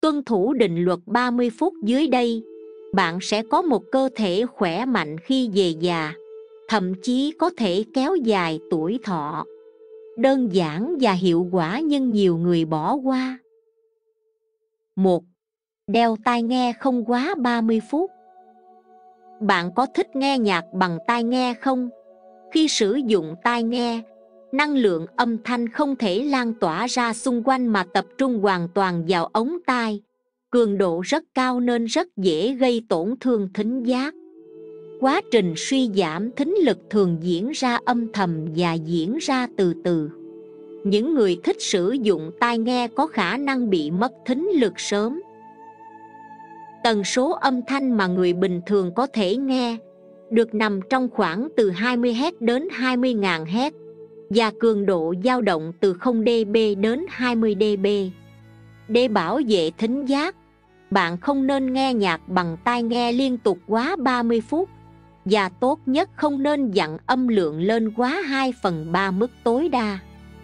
Tuân thủ định luật 30 phút dưới đây, bạn sẽ có một cơ thể khỏe mạnh khi về già, thậm chí có thể kéo dài tuổi thọ. Đơn giản và hiệu quả nhưng nhiều người bỏ qua. 1. Đeo tai nghe không quá 30 phút. Bạn có thích nghe nhạc bằng tai nghe không? Khi sử dụng tai nghe, năng lượng âm thanh không thể lan tỏa ra xung quanh mà tập trung hoàn toàn vào ống tai. Cường độ rất cao nên rất dễ gây tổn thương thính giác. Quá trình suy giảm thính lực thường diễn ra âm thầm và diễn ra từ từ. Những người thích sử dụng tai nghe có khả năng bị mất thính lực sớm. Tần số âm thanh mà người bình thường có thể nghe được nằm trong khoảng từ 20 Hz đến 20.000 Hz và cường độ dao động từ 0 dB đến 20 dB. Để bảo vệ thính giác, bạn không nên nghe nhạc bằng tai nghe liên tục quá 30 phút và tốt nhất không nên dặn âm lượng lên quá 2/3 mức tối đa.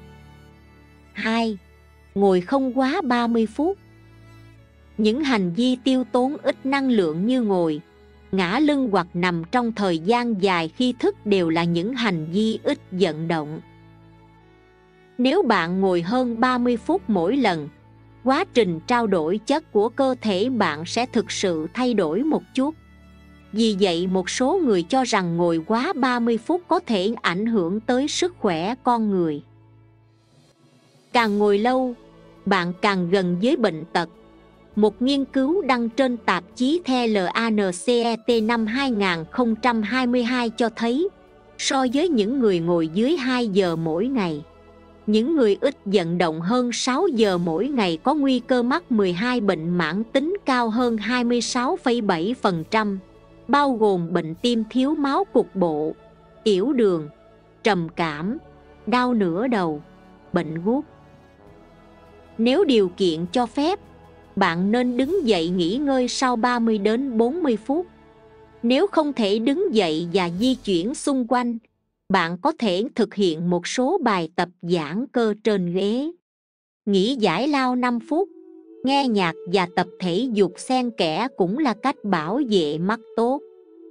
2. Ngồi không quá 30 phút. Những hành vi tiêu tốn ít năng lượng như ngồi, ngả lưng hoặc nằm trong thời gian dài khi thức đều là những hành vi ít vận động. Nếu bạn ngồi hơn 30 phút mỗi lần, quá trình trao đổi chất của cơ thể bạn sẽ thực sự thay đổi một chút. Vì vậy một số người cho rằng ngồi quá 30 phút có thể ảnh hưởng tới sức khỏe con người. Càng ngồi lâu, bạn càng gần với bệnh tật. Một nghiên cứu đăng trên tạp chí The Lancet năm 2022 cho thấy, so với những người ngồi dưới 2 giờ mỗi ngày, những người ít vận động hơn 6 giờ mỗi ngày có nguy cơ mắc 12 bệnh mãn tính cao hơn 26,7%, bao gồm bệnh tim thiếu máu cục bộ, tiểu đường, trầm cảm, đau nửa đầu, bệnh gút. Nếu điều kiện cho phép, bạn nên đứng dậy nghỉ ngơi sau 30 đến 40 phút. Nếu không thể đứng dậy và di chuyển xung quanh, bạn có thể thực hiện một số bài tập giãn cơ trên ghế. Nghỉ giải lao 5 phút, nghe nhạc và tập thể dục xen kẽ cũng là cách bảo vệ mắt tốt.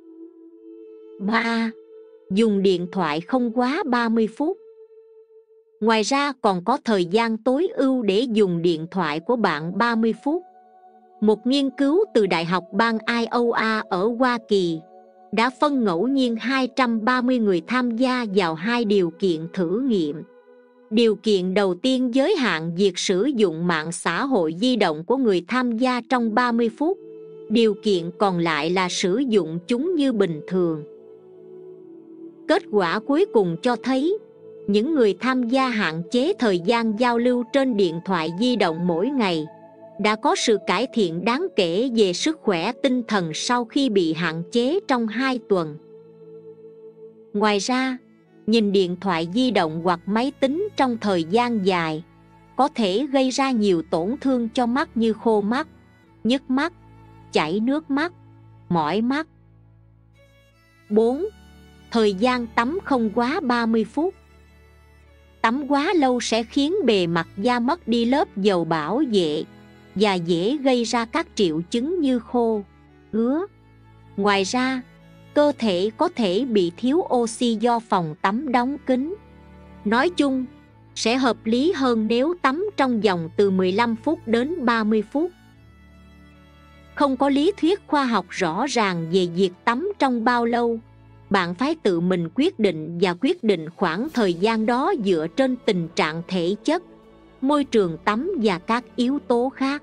3. Dùng điện thoại không quá 30 phút. Ngoài ra còn có thời gian tối ưu để dùng điện thoại của bạn 30 phút. Một nghiên cứu từ Đại học bang Iowa ở Hoa Kỳ đã phân ngẫu nhiên 230 người tham gia vào 2 điều kiện thử nghiệm. Điều kiện đầu tiên giới hạn việc sử dụng mạng xã hội di động của người tham gia trong 30 phút. Điều kiện còn lại là sử dụng chúng như bình thường. Kết quả cuối cùng cho thấy, những người tham gia hạn chế thời gian giao lưu trên điện thoại di động mỗi ngày đã có sự cải thiện đáng kể về sức khỏe tinh thần sau khi bị hạn chế trong 2 tuần. Ngoài ra, nhìn điện thoại di động hoặc máy tính trong thời gian dài có thể gây ra nhiều tổn thương cho mắt như khô mắt, nhức mắt, chảy nước mắt, mỏi mắt. 4. Thời gian tắm không quá 30 phút. Tắm quá lâu sẽ khiến bề mặt da mất đi lớp dầu bảo vệ và dễ gây ra các triệu chứng như khô, ngứa. Ngoài ra, cơ thể có thể bị thiếu oxy do phòng tắm đóng kín. Nói chung, sẽ hợp lý hơn nếu tắm trong vòng từ 15 phút đến 30 phút. Không có lý thuyết khoa học rõ ràng về việc tắm trong bao lâu. Bạn phải tự mình quyết định và quyết định khoảng thời gian đó dựa trên tình trạng thể chất, môi trường tắm và các yếu tố khác.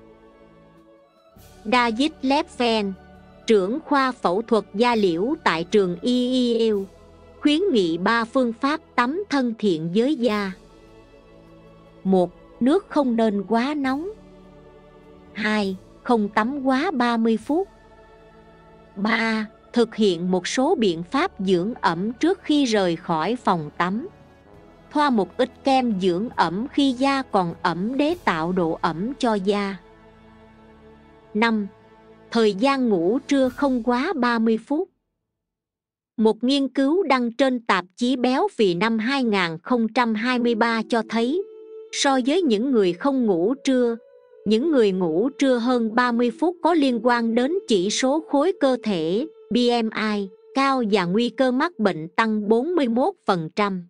David Lepfen, trưởng khoa phẫu thuật da liễu tại trường Yale, khuyến nghị 3 phương pháp tắm thân thiện với da. 1. Nước không nên quá nóng. 2. Không tắm quá 30 phút. 3. Thực hiện một số biện pháp dưỡng ẩm trước khi rời khỏi phòng tắm. Thoa một ít kem dưỡng ẩm khi da còn ẩm để tạo độ ẩm cho da. 5. Thời gian ngủ trưa không quá 30 phút. Một nghiên cứu đăng trên tạp chí Béo phì năm 2023 cho thấy, so với những người không ngủ trưa, Những người ngủ trưa hơn 30 phút có liên quan đến chỉ số khối cơ thể BMI cao và nguy cơ mắc bệnh tăng 41%.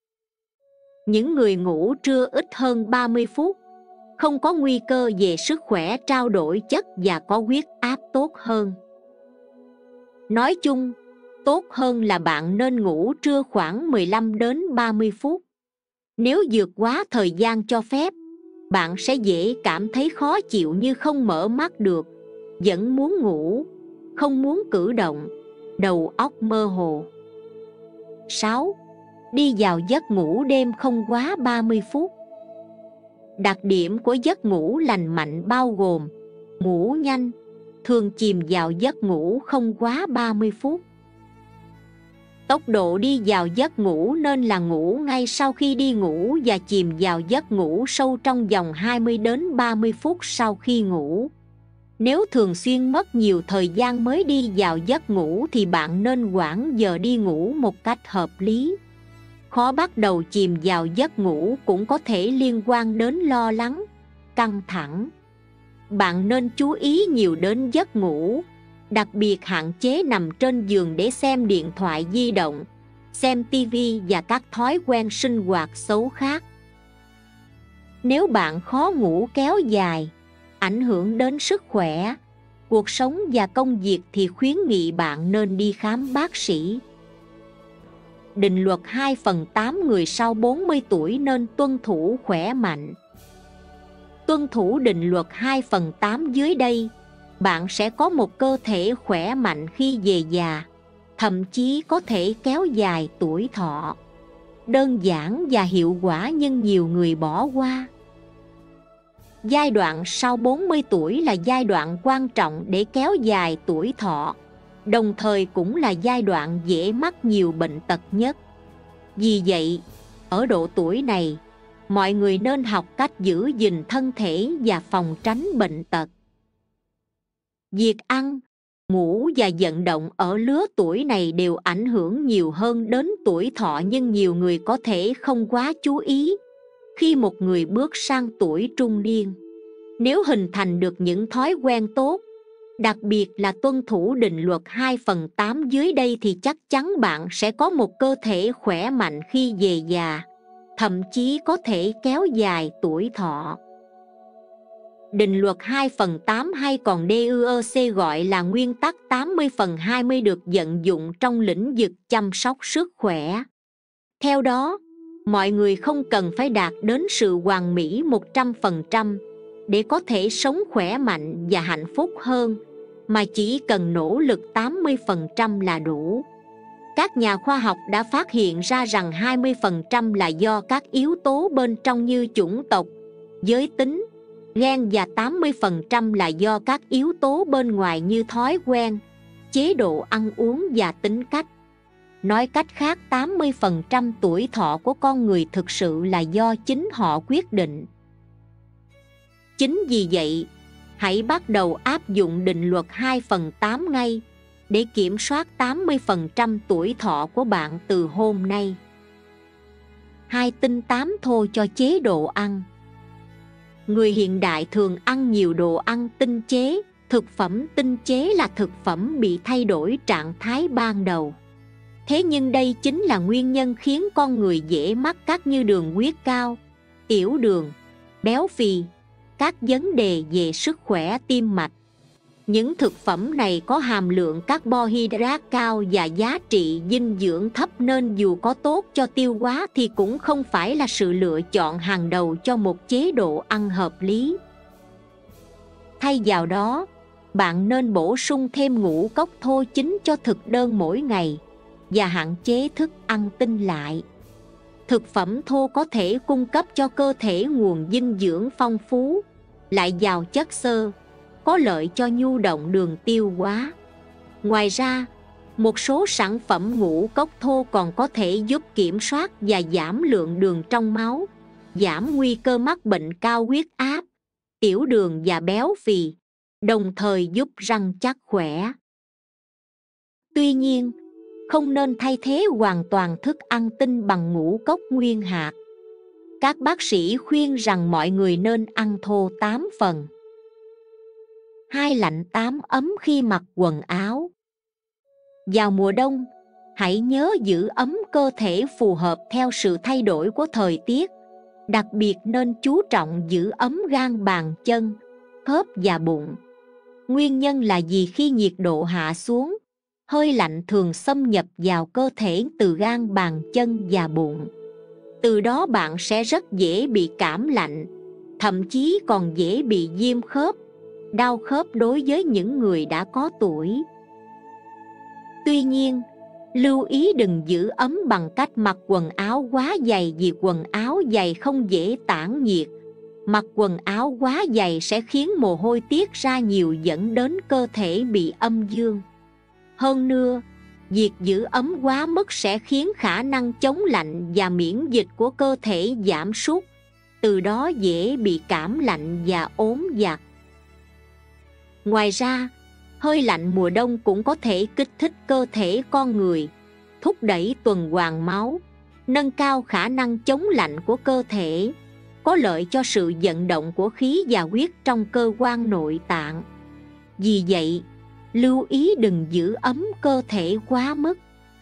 Những người ngủ trưa ít hơn 30 phút không có nguy cơ về sức khỏe trao đổi chất và có huyết áp tốt hơn. Nói chung, tốt hơn là bạn nên ngủ trưa khoảng 15 đến 30 phút. Nếu vượt quá thời gian cho phép, bạn sẽ dễ cảm thấy khó chịu như không mở mắt được, vẫn muốn ngủ, không muốn cử động, đầu óc mơ hồ. 6. Đi vào giấc ngủ đêm không quá 30 phút. Đặc điểm của giấc ngủ lành mạnh bao gồm ngủ nhanh, thường chìm vào giấc ngủ không quá 30 phút. Tốc độ đi vào giấc ngủ nên là ngủ ngay sau khi đi ngủ và chìm vào giấc ngủ sâu trong vòng 20 đến 30 phút sau khi ngủ. Nếu thường xuyên mất nhiều thời gian mới đi vào giấc ngủ thì bạn nên hoãn giờ đi ngủ một cách hợp lý. Khó bắt đầu chìm vào giấc ngủ cũng có thể liên quan đến lo lắng, căng thẳng. Bạn nên chú ý nhiều đến giấc ngủ, đặc biệt hạn chế nằm trên giường để xem điện thoại di động, xem TV và các thói quen sinh hoạt xấu khác. Nếu bạn khó ngủ kéo dài, ảnh hưởng đến sức khỏe, cuộc sống và công việc thì khuyến nghị bạn nên đi khám bác sĩ. Định luật 2/8 người sau 40 tuổi nên tuân thủ khỏe mạnh. Tuân thủ định luật 2/8 dưới đây, bạn sẽ có một cơ thể khỏe mạnh khi về già, thậm chí có thể kéo dài tuổi thọ. Đơn giản và hiệu quả nhưng nhiều người bỏ qua. Giai đoạn sau 40 tuổi là giai đoạn quan trọng để kéo dài tuổi thọ, đồng thời cũng là giai đoạn dễ mắc nhiều bệnh tật nhất. Vì vậy, ở độ tuổi này, mọi người nên học cách giữ gìn thân thể và phòng tránh bệnh tật. Việc ăn, ngủ và vận động ở lứa tuổi này đều ảnh hưởng nhiều hơn đến tuổi thọ nhưng nhiều người có thể không quá chú ý khi một người bước sang tuổi trung niên. Nếu hình thành được những thói quen tốt, đặc biệt là tuân thủ định luật 2/8 dưới đây thì chắc chắn bạn sẽ có một cơ thể khỏe mạnh khi về già, thậm chí có thể kéo dài tuổi thọ. Định luật 2/8 hay còn DUEC gọi là nguyên tắc 80/20 được vận dụng trong lĩnh vực chăm sóc sức khỏe. Theo đó, mọi người không cần phải đạt đến sự hoàn mỹ 100% để có thể sống khỏe mạnh và hạnh phúc hơn, mà chỉ cần nỗ lực 80% là đủ. Các nhà khoa học đã phát hiện ra rằng 20% là do các yếu tố bên trong như chủng tộc, giới tính, gen và 80% là do các yếu tố bên ngoài như thói quen, chế độ ăn uống và tính cách. Nói cách khác, 80% tuổi thọ của con người thực sự là do chính họ quyết định. Chính vì vậy, hãy bắt đầu áp dụng định luật 2/8 ngay để kiểm soát 80% tuổi thọ của bạn từ hôm nay. 2/8 thô cho chế độ ăn. Người hiện đại thường ăn nhiều đồ ăn tinh chế. Thực phẩm tinh chế là thực phẩm bị thay đổi trạng thái ban đầu. Thế nhưng đây chính là nguyên nhân khiến con người dễ mắc các như đường huyết cao, tiểu đường, béo phì, các vấn đề về sức khỏe tim mạch. Những thực phẩm này có hàm lượng carbohydrate cao và giá trị dinh dưỡng thấp nên dù có tốt cho tiêu hóa thì cũng không phải là sự lựa chọn hàng đầu cho một chế độ ăn hợp lý. Thay vào đó, bạn nên bổ sung thêm ngũ cốc thô chính cho thực đơn mỗi ngày và hạn chế thức ăn tinh lại. Thực phẩm thô có thể cung cấp cho cơ thể nguồn dinh dưỡng phong phú, lại giàu chất xơ, có lợi cho nhu động đường tiêu hóa. Ngoài ra, một số sản phẩm ngũ cốc thô còn có thể giúp kiểm soát và giảm lượng đường trong máu, giảm nguy cơ mắc bệnh cao huyết áp, tiểu đường và béo phì, đồng thời giúp răng chắc khỏe. Tuy nhiên, không nên thay thế hoàn toàn thức ăn tinh bằng ngũ cốc nguyên hạt. Các bác sĩ khuyên rằng mọi người nên ăn thô 8 phần, 2 lạnh 8 ấm khi mặc quần áo. Vào mùa đông, hãy nhớ giữ ấm cơ thể phù hợp theo sự thay đổi của thời tiết. Đặc biệt nên chú trọng giữ ấm gan bàn chân, khớp và bụng. Nguyên nhân là vì khi nhiệt độ hạ xuống, hơi lạnh thường xâm nhập vào cơ thể từ gan bàn chân và bụng. Từ đó bạn sẽ rất dễ bị cảm lạnh, thậm chí còn dễ bị viêm khớp, đau khớp đối với những người đã có tuổi. Tuy nhiên, lưu ý đừng giữ ấm bằng cách mặc quần áo quá dày, vì quần áo dày không dễ tản nhiệt. Mặc quần áo quá dày sẽ khiến mồ hôi tiết ra nhiều, dẫn đến cơ thể bị âm dương. Hơn nữa, việc giữ ấm quá mức sẽ khiến khả năng chống lạnh và miễn dịch của cơ thể giảm sút, từ đó dễ bị cảm lạnh và ốm vặt. Ngoài ra, hơi lạnh mùa đông cũng có thể kích thích cơ thể con người, thúc đẩy tuần hoàn máu, nâng cao khả năng chống lạnh của cơ thể, có lợi cho sự vận động của khí và huyết trong cơ quan nội tạng. Vì vậy, lưu ý đừng giữ ấm cơ thể quá mức.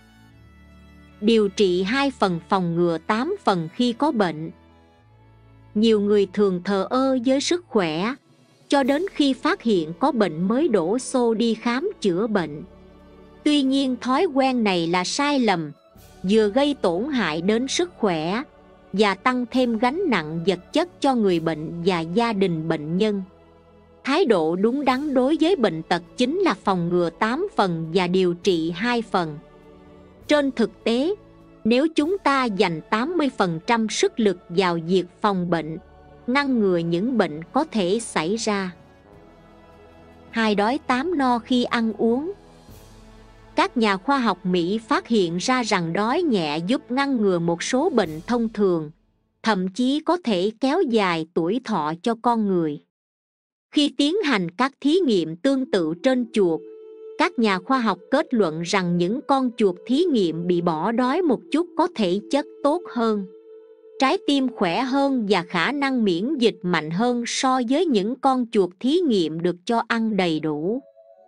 Điều trị 2 phần, phòng ngừa 8 phần khi có bệnh. Nhiều người thường thờ ơ với sức khỏe, cho đến khi phát hiện có bệnh mới đổ xô đi khám chữa bệnh. Tuy nhiên thói quen này là sai lầm, vừa gây tổn hại đến sức khỏe và tăng thêm gánh nặng vật chất cho người bệnh và gia đình bệnh nhân. Thái độ đúng đắn đối với bệnh tật chính là phòng ngừa 8 phần và điều trị 2 phần. Trên thực tế, nếu chúng ta dành 80% sức lực vào việc phòng bệnh, ngăn ngừa những bệnh có thể xảy ra. 2. Đói 8 no khi ăn uống. Các nhà khoa học Mỹ phát hiện ra rằng đói nhẹ giúp ngăn ngừa một số bệnh thông thường, thậm chí có thể kéo dài tuổi thọ cho con người. Khi tiến hành các thí nghiệm tương tự trên chuột, các nhà khoa học kết luận rằng những con chuột thí nghiệm bị bỏ đói một chút có thể chất tốt hơn, trái tim khỏe hơn và khả năng miễn dịch mạnh hơn so với những con chuột thí nghiệm được cho ăn đầy đủ.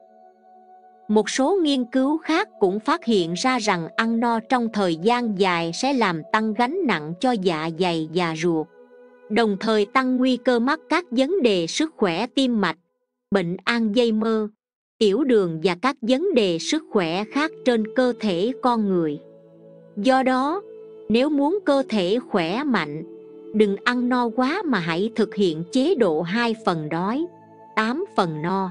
Một số nghiên cứu khác cũng phát hiện ra rằng ăn no trong thời gian dài sẽ làm tăng gánh nặng cho dạ dày và ruột, đồng thời tăng nguy cơ mắc các vấn đề sức khỏe tim mạch, bệnh Alzheimer, tiểu đường và các vấn đề sức khỏe khác trên cơ thể con người. Do đó, nếu muốn cơ thể khỏe mạnh, đừng ăn no quá mà hãy thực hiện chế độ 2 phần đói, 8 phần no.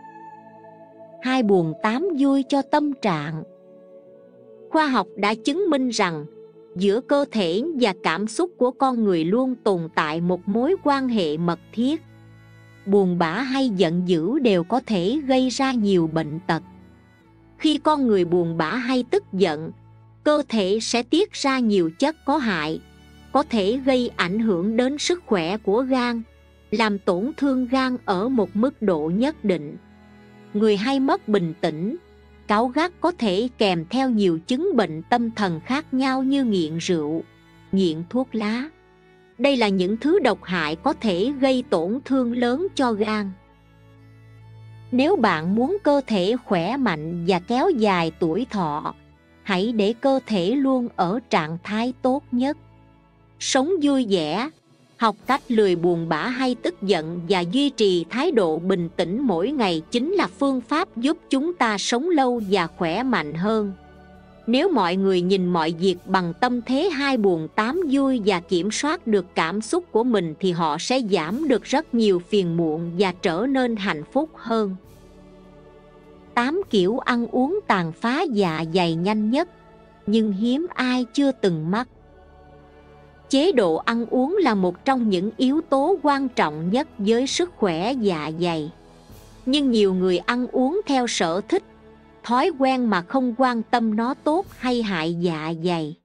2. Buồn 8 vui cho tâm trạng. Khoa học đã chứng minh rằng giữa cơ thể và cảm xúc của con người luôn tồn tại một mối quan hệ mật thiết. Buồn bã hay giận dữ đều có thể gây ra nhiều bệnh tật. Khi con người buồn bã hay tức giận, cơ thể sẽ tiết ra nhiều chất có hại, có thể gây ảnh hưởng đến sức khỏe của gan, làm tổn thương gan ở một mức độ nhất định. Người hay mất bình tĩnh, cáu gắt có thể kèm theo nhiều chứng bệnh tâm thần khác nhau như nghiện rượu, nghiện thuốc lá. Đây là những thứ độc hại có thể gây tổn thương lớn cho gan. Nếu bạn muốn cơ thể khỏe mạnh và kéo dài tuổi thọ, hãy để cơ thể luôn ở trạng thái tốt nhất. Sống vui vẻ, học cách lười buồn bã hay tức giận và duy trì thái độ bình tĩnh mỗi ngày chính là phương pháp giúp chúng ta sống lâu và khỏe mạnh hơn. Nếu mọi người nhìn mọi việc bằng tâm thế 2 buồn 8 vui và kiểm soát được cảm xúc của mình thì họ sẽ giảm được rất nhiều phiền muộn và trở nên hạnh phúc hơn. 8 kiểu ăn uống tàn phá dạ dày nhanh nhất, nhưng hiếm ai chưa từng mắc. Chế độ ăn uống là một trong những yếu tố quan trọng nhất với sức khỏe dạ dày. Nhưng nhiều người ăn uống theo sở thích, thói quen mà không quan tâm nó tốt hay hại dạ dày.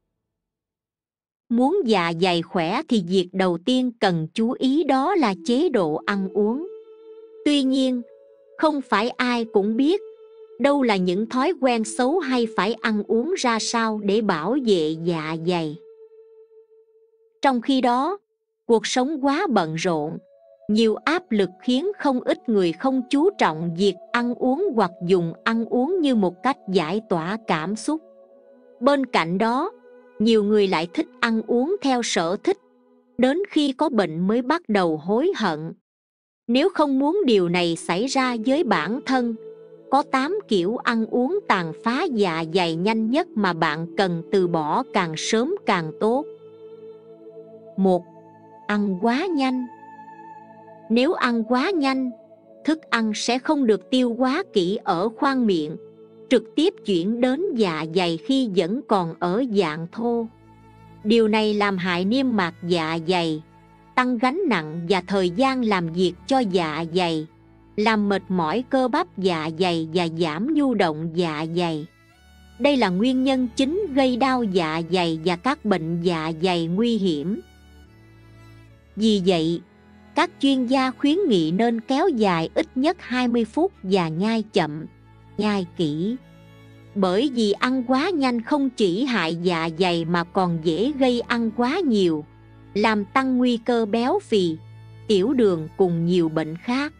Muốn dạ dày khỏe thì việc đầu tiên cần chú ý đó là chế độ ăn uống. Tuy nhiên, không phải ai cũng biết đâu là những thói quen xấu hay phải ăn uống ra sao để bảo vệ dạ dày. Trong khi đó, cuộc sống quá bận rộn, nhiều áp lực khiến không ít người không chú trọng việc ăn uống hoặc dùng ăn uống như một cách giải tỏa cảm xúc. Bên cạnh đó, nhiều người lại thích ăn uống theo sở thích, đến khi có bệnh mới bắt đầu hối hận. Nếu không muốn điều này xảy ra với bản thân, có 8 kiểu ăn uống tàn phá dạ dày nhanh nhất mà bạn cần từ bỏ càng sớm càng tốt. 1. Ăn quá nhanh. Nếu ăn quá nhanh, thức ăn sẽ không được tiêu hóa kỹ ở khoang miệng, trực tiếp chuyển đến dạ dày khi vẫn còn ở dạng thô. Điều này làm hại niêm mạc dạ dày, tăng gánh nặng và thời gian làm việc cho dạ dày, làm mệt mỏi cơ bắp dạ dày và giảm nhu động dạ dày. Đây là nguyên nhân chính gây đau dạ dày và các bệnh dạ dày nguy hiểm. Vì vậy, các chuyên gia khuyến nghị nên kéo dài ít nhất 20 phút và nhai chậm, nhai kỹ. Bởi vì ăn quá nhanh không chỉ hại dạ dày mà còn dễ gây ăn quá nhiều, làm tăng nguy cơ béo phì, tiểu đường cùng nhiều bệnh khác.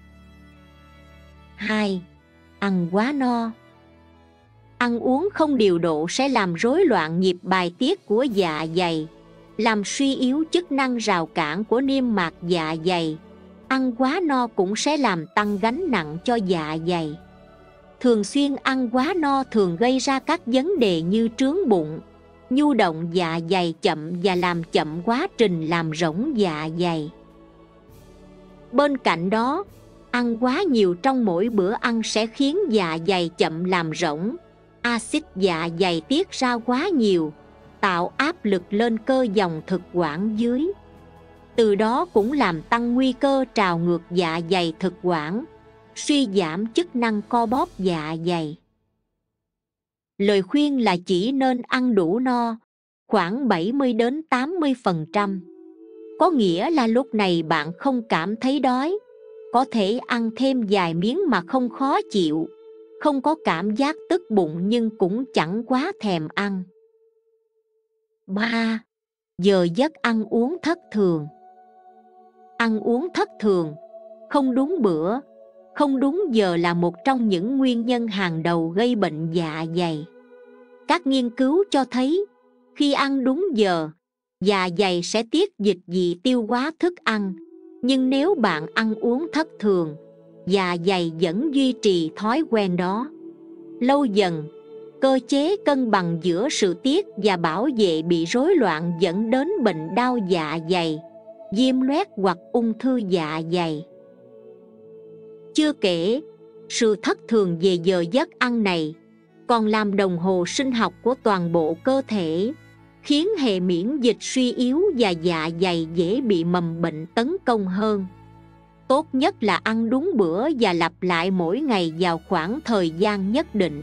2. Ăn quá no. Ăn uống không điều độ sẽ làm rối loạn nhịp bài tiết của dạ dày, làm suy yếu chức năng rào cản của niêm mạc dạ dày. Ăn quá no cũng sẽ làm tăng gánh nặng cho dạ dày. Thường xuyên ăn quá no thường gây ra các vấn đề như trướng bụng, nhu động dạ dày chậm và làm chậm quá trình làm rỗng dạ dày. Bên cạnh đó, ăn quá nhiều trong mỗi bữa ăn sẽ khiến dạ dày chậm làm rỗng, axit dạ dày tiết ra quá nhiều, tạo áp lực lên cơ dòng thực quản dưới. Từ đó cũng làm tăng nguy cơ trào ngược dạ dày thực quản, suy giảm chức năng co bóp dạ dày. Lời khuyên là chỉ nên ăn đủ no, khoảng 70-80%. Có nghĩa là lúc này bạn không cảm thấy đói, có thể ăn thêm vài miếng mà không khó chịu, không có cảm giác tức bụng nhưng cũng chẳng quá thèm ăn. 3. Giờ giấc ăn uống thất thường. Ăn uống thất thường, không đúng bữa, không đúng giờ là một trong những nguyên nhân hàng đầu gây bệnh dạ dày. Các nghiên cứu cho thấy, khi ăn đúng giờ, dạ dày sẽ tiết dịch vị tiêu hóa thức ăn. Nhưng nếu bạn ăn uống thất thường, dạ dày vẫn duy trì thói quen đó. Lâu dần, cơ chế cân bằng giữa sự tiết và bảo vệ bị rối loạn dẫn đến bệnh đau dạ dày, viêm loét hoặc ung thư dạ dày. Chưa kể, sự thất thường về giờ giấc ăn này còn làm đồng hồ sinh học của toàn bộ cơ thể, khiến hệ miễn dịch suy yếu và dạ dày dễ bị mầm bệnh tấn công hơn. Tốt nhất là ăn đúng bữa và lặp lại mỗi ngày vào khoảng thời gian nhất định.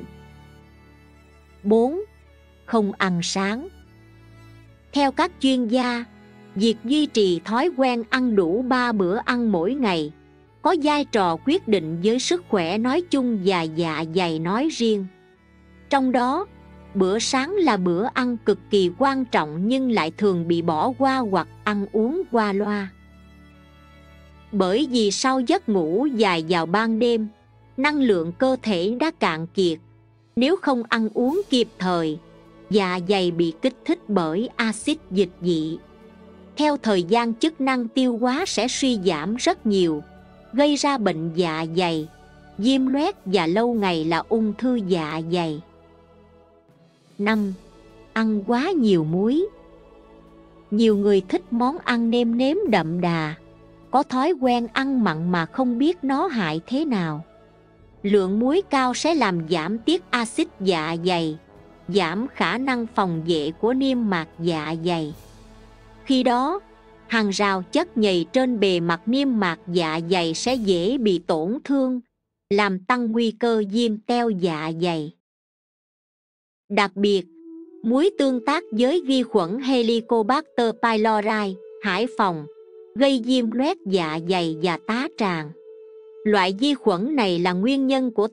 4. Không ăn sáng. Theo các chuyên gia, việc duy trì thói quen ăn đủ 3 bữa ăn mỗi ngày có vai trò quyết định với sức khỏe nói chung và dạ dày nói riêng. Trong đó, bữa sáng là bữa ăn cực kỳ quan trọng nhưng lại thường bị bỏ qua hoặc ăn uống qua loa. Bởi vì sau giấc ngủ dài vào ban đêm, năng lượng cơ thể đã cạn kiệt. Nếu không ăn uống kịp thời, dạ dày bị kích thích bởi axit dịch vị. Theo thời gian chức năng tiêu hóa sẽ suy giảm rất nhiều, gây ra bệnh dạ dày, viêm loét và lâu ngày là ung thư dạ dày. 5. Ăn quá nhiều muối. Nhiều người thích món ăn nêm nếm đậm đà, có thói quen ăn mặn mà không biết nó hại thế nào. Lượng muối cao sẽ làm giảm tiết axit dạ dày, giảm khả năng phòng vệ của niêm mạc dạ dày. Khi đó, hàng rào chất nhầy trên bề mặt niêm mạc dạ dày sẽ dễ bị tổn thương, làm tăng nguy cơ viêm teo dạ dày. Đặc biệt, muối tương tác với vi khuẩn Helicobacter pylori, Hải Phòng, gây viêm loét dạ dày và tá tràng. Loại vi khuẩn này là nguyên nhân của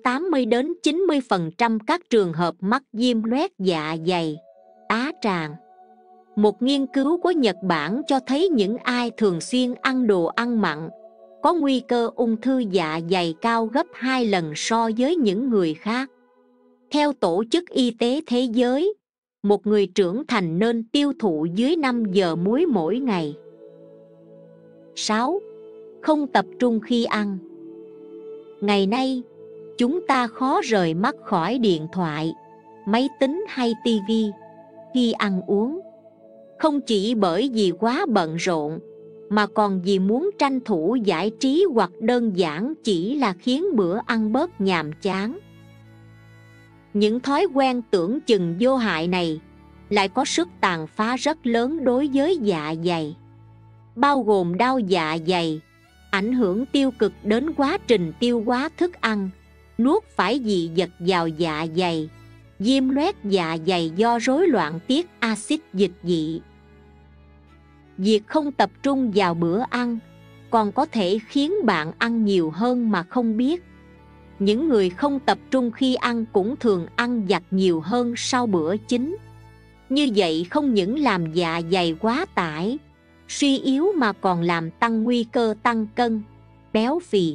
80-90% các trường hợp mắc viêm loét dạ dày, tá tràng. Một nghiên cứu của Nhật Bản cho thấy những ai thường xuyên ăn đồ ăn mặn có nguy cơ ung thư dạ dày cao gấp 2 lần so với những người khác. Theo Tổ chức Y tế Thế giới, một người trưởng thành nên tiêu thụ dưới 5 giờ muối mỗi ngày. 6. Không tập trung khi ăn. Ngày nay, chúng ta khó rời mắt khỏi điện thoại, máy tính hay tivi khi ăn uống. Không chỉ bởi vì quá bận rộn, mà còn vì muốn tranh thủ giải trí hoặc đơn giản chỉ là khiến bữa ăn bớt nhàm chán. Những thói quen tưởng chừng vô hại này lại có sức tàn phá rất lớn đối với dạ dày, bao gồm đau dạ dày, ảnh hưởng tiêu cực đến quá trình tiêu hóa thức ăn, nuốt phải dị vật vào dạ dày, viêm loét dạ dày do rối loạn tiết axit dịch vị. Việc không tập trung vào bữa ăn còn có thể khiến bạn ăn nhiều hơn mà không biết. Những người không tập trung khi ăn cũng thường ăn vặt nhiều hơn sau bữa chính. Như vậy không những làm dạ dày quá tải, suy yếu mà còn làm tăng nguy cơ tăng cân, béo phì.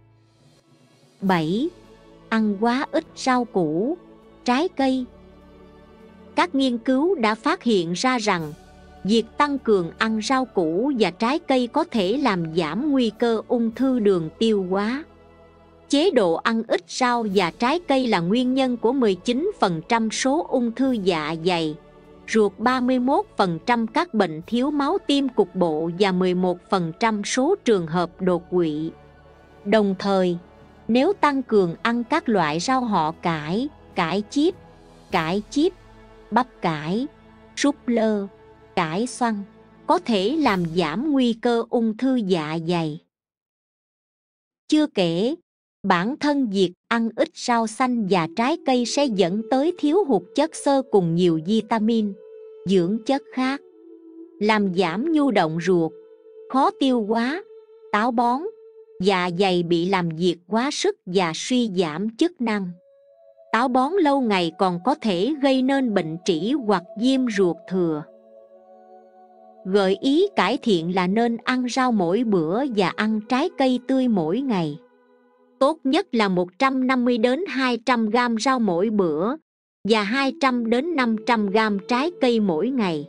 7. Ăn quá ít rau củ, trái cây. Các nghiên cứu đã phát hiện ra rằng việc tăng cường ăn rau củ và trái cây có thể làm giảm nguy cơ ung thư đường tiêu hóa. Chế độ ăn ít rau và trái cây là nguyên nhân của 19% số ung thư dạ dày, ruột 31% các bệnh thiếu máu tim cục bộ và 11% số trường hợp đột quỵ. Đồng thời, nếu tăng cường ăn các loại rau họ cải, cải chiết, bắp cải, súp lơ, cải xoăn, có thể làm giảm nguy cơ ung thư dạ dày. Chưa kể, bản thân việc ăn ít rau xanh và trái cây sẽ dẫn tới thiếu hụt chất xơ cùng nhiều vitamin, dưỡng chất khác, làm giảm nhu động ruột, khó tiêu hóa, táo bón, dạ dày bị làm việc quá sức và suy giảm chức năng. Táo bón lâu ngày còn có thể gây nên bệnh trĩ hoặc viêm ruột thừa. Gợi ý cải thiện là nên ăn rau mỗi bữa và ăn trái cây tươi mỗi ngày. Tốt nhất là 150 đến 200 g rau mỗi bữa và 200 đến 500 g trái cây mỗi ngày.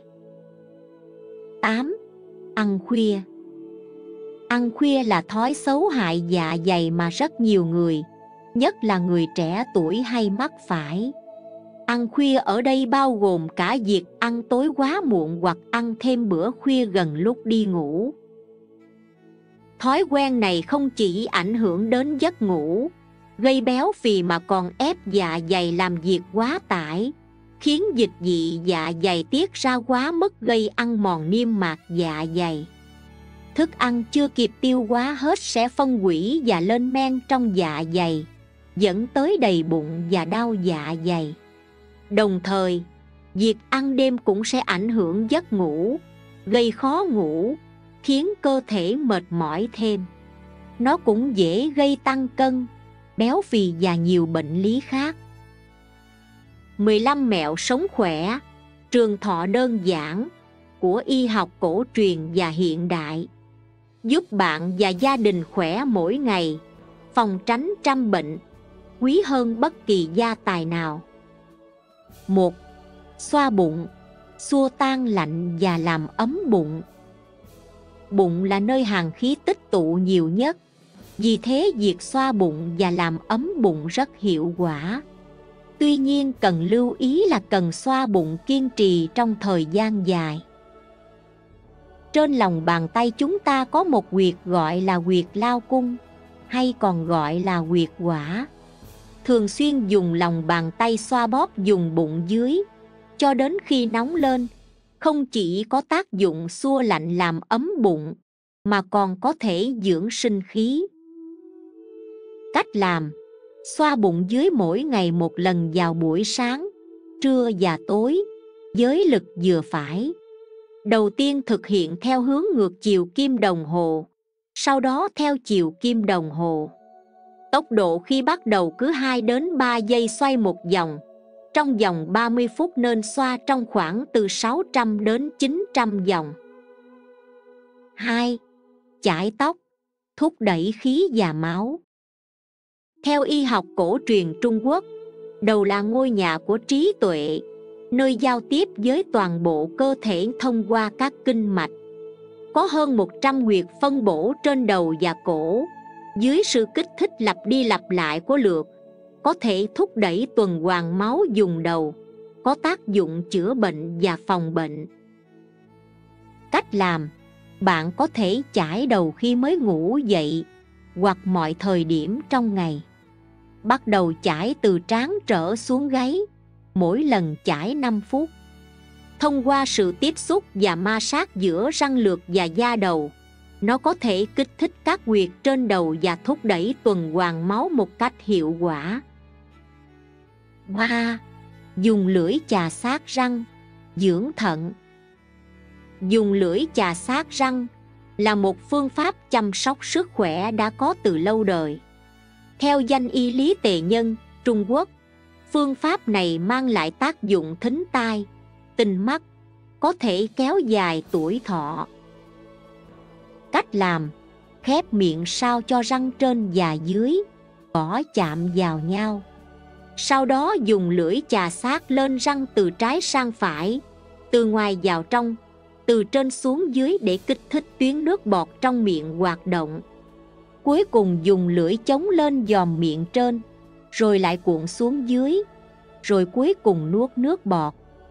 8. Ăn khuya. Ăn khuya là thói xấu hại dạ dày mà rất nhiều người, nhất là người trẻ tuổi hay mắc phải. Ăn khuya ở đây bao gồm cả việc ăn tối quá muộn hoặc ăn thêm bữa khuya gần lúc đi ngủ. Thói quen này không chỉ ảnh hưởng đến giấc ngủ, gây béo phì mà còn ép dạ dày làm việc quá tải, khiến dịch vị dạ dày tiết ra quá mức gây ăn mòn niêm mạc dạ dày. Thức ăn chưa kịp tiêu hóa hết sẽ phân hủy và lên men trong dạ dày, dẫn tới đầy bụng và đau dạ dày. Đồng thời, việc ăn đêm cũng sẽ ảnh hưởng giấc ngủ, gây khó ngủ, khiến cơ thể mệt mỏi thêm. Nó cũng dễ gây tăng cân, béo phì và nhiều bệnh lý khác. 15 mẹo sống khỏe, trường thọ đơn giản của y học cổ truyền và hiện đại, giúp bạn và gia đình khỏe mỗi ngày, phòng tránh trăm bệnh, quý hơn bất kỳ gia tài nào. 1. Xoa bụng, xua tan lạnh và làm ấm bụng. Bụng là nơi hàn khí tích tụ nhiều nhất, vì thế việc xoa bụng và làm ấm bụng rất hiệu quả. Tuy nhiên cần lưu ý là cần xoa bụng kiên trì trong thời gian dài. Trên lòng bàn tay chúng ta có một huyệt gọi là huyệt lao cung, hay còn gọi là huyệt quả. Thường xuyên dùng lòng bàn tay xoa bóp vùng bụng dưới cho đến khi nóng lên, không chỉ có tác dụng xua lạnh làm ấm bụng, mà còn có thể dưỡng sinh khí. Cách làm: xoa bụng dưới mỗi ngày một lần vào buổi sáng, trưa và tối, với lực vừa phải. Đầu tiên thực hiện theo hướng ngược chiều kim đồng hồ, sau đó theo chiều kim đồng hồ. Tốc độ khi bắt đầu cứ 2 đến 3 giây xoay một vòng, Trong vòng 30 phút nên xoa trong khoảng từ 600 đến 900 vòng. 2. Chải tóc, thúc đẩy khí và máu. Theo y học cổ truyền Trung Quốc, đầu là ngôi nhà của trí tuệ, nơi giao tiếp với toàn bộ cơ thể thông qua các kinh mạch. Có hơn 100 huyệt phân bổ trên đầu và cổ. Dưới sự kích thích lặp đi lặp lại của lượt, có thể thúc đẩy tuần hoàn máu vùng đầu, có tác dụng chữa bệnh và phòng bệnh. Cách làm: bạn có thể chải đầu khi mới ngủ dậy hoặc mọi thời điểm trong ngày. Bắt đầu chải từ trán trở xuống gáy, mỗi lần chải 5 phút. Thông qua sự tiếp xúc và ma sát giữa răng lược và da đầu, nó có thể kích thích các huyệt trên đầu và thúc đẩy tuần hoàn máu một cách hiệu quả. 3. Dùng lưỡi chà sát răng, dưỡng thận. Dùng lưỡi chà sát răng là một phương pháp chăm sóc sức khỏe đã có từ lâu đời. Theo danh y Lý Tề Nhân, Trung Quốc, phương pháp này mang lại tác dụng thính tai, tinh mắt, có thể kéo dài tuổi thọ. Cách làm: khép miệng sao cho răng trên và dưới gõ chạm vào nhau. Sau đó dùng lưỡi chà sát lên răng từ trái sang phải, từ ngoài vào trong, từ trên xuống dưới để kích thích tuyến nước bọt trong miệng hoạt động. Cuối cùng dùng lưỡi chống lên giòm miệng trên, rồi lại cuộn xuống dưới, rồi cuối cùng nuốt nước bọt.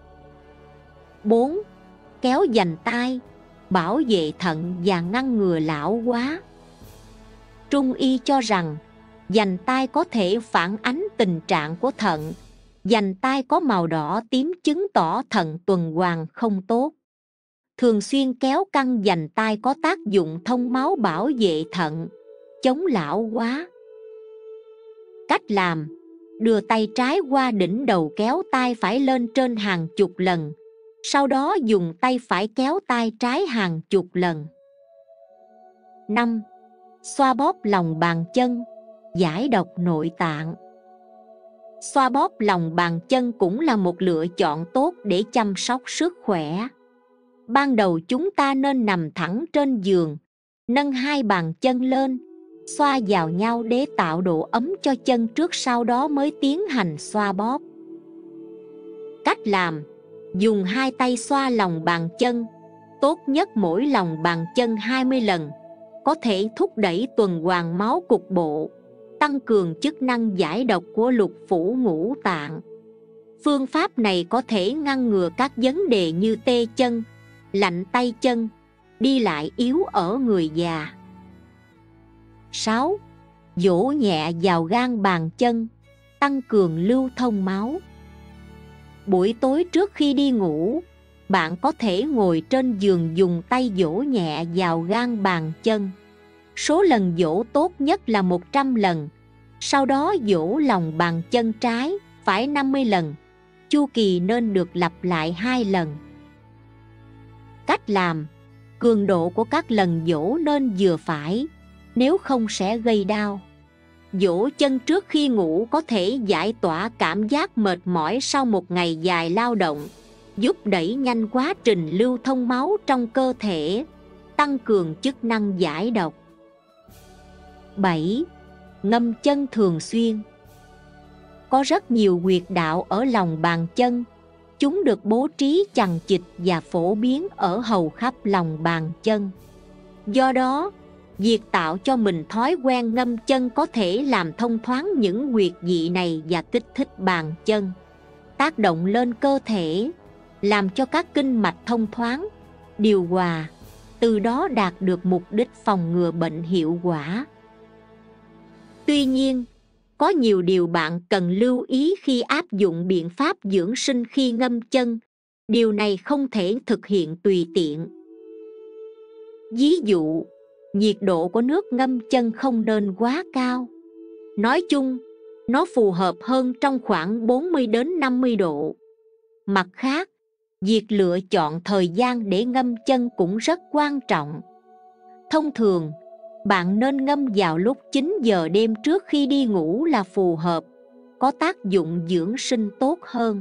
4. Kéo vành tai, bảo vệ thận và ngăn ngừa lão hóa. Trung y cho rằng vành tai có thể phản ánh tình trạng của thận. Vành tai có màu đỏ tím chứng tỏ thận tuần hoàn không tốt. Thường xuyên kéo căng vành tai có tác dụng thông máu, bảo vệ thận, chống lão hóa. Cách làm: đưa tay trái qua đỉnh đầu, kéo tay phải lên trên hàng chục lần, sau đó dùng tay phải kéo tay trái hàng chục lần. 5. Xoa bóp lòng bàn chân, giải độc nội tạng. Xoa bóp lòng bàn chân cũng là một lựa chọn tốt để chăm sóc sức khỏe. Ban đầu chúng ta nên nằm thẳng trên giường, nâng hai bàn chân lên, xoa vào nhau để tạo độ ấm cho chân trước, sau đó mới tiến hành xoa bóp. Cách làm: dùng hai tay xoa lòng bàn chân, tốt nhất mỗi lòng bàn chân 20 lần, có thể thúc đẩy tuần hoàn máu cục bộ, tăng cường chức năng giải độc của lục phủ ngũ tạng. Phương pháp này có thể ngăn ngừa các vấn đề như tê chân, lạnh tay chân, đi lại yếu ở người già. 6. Vỗ nhẹ vào gan bàn chân, tăng cường lưu thông máu. Buổi tối trước khi đi ngủ, bạn có thể ngồi trên giường dùng tay vỗ nhẹ vào gan bàn chân. Số lần vỗ tốt nhất là 100 lần, sau đó vỗ lòng bàn chân trái, phải 50 lần. Chu kỳ nên được lặp lại 2 lần. Cách làm: cường độ của các lần vỗ nên vừa phải, nếu không sẽ gây đau. Vỗ chân trước khi ngủ có thể giải tỏa cảm giác mệt mỏi sau một ngày dài lao động, giúp đẩy nhanh quá trình lưu thông máu trong cơ thể, tăng cường chức năng giải độc. 7. Ngâm chân thường xuyên. Có rất nhiều huyệt đạo ở lòng bàn chân. Chúng được bố trí chằng chịt và phổ biến ở hầu khắp lòng bàn chân. Do đó, việc tạo cho mình thói quen ngâm chân có thể làm thông thoáng những huyệt vị này và kích thích bàn chân, tác động lên cơ thể, làm cho các kinh mạch thông thoáng, điều hòa, từ đó đạt được mục đích phòng ngừa bệnh hiệu quả. Tuy nhiên, có nhiều điều bạn cần lưu ý khi áp dụng biện pháp dưỡng sinh khi ngâm chân. Điều này không thể thực hiện tùy tiện. Ví dụ, nhiệt độ của nước ngâm chân không nên quá cao. Nói chung, nó phù hợp hơn trong khoảng 40 đến 50 độ. Mặt khác, việc lựa chọn thời gian để ngâm chân cũng rất quan trọng. Thông thường, bạn nên ngâm vào lúc 9 giờ đêm trước khi đi ngủ là phù hợp. có tác dụng dưỡng sinh tốt hơn.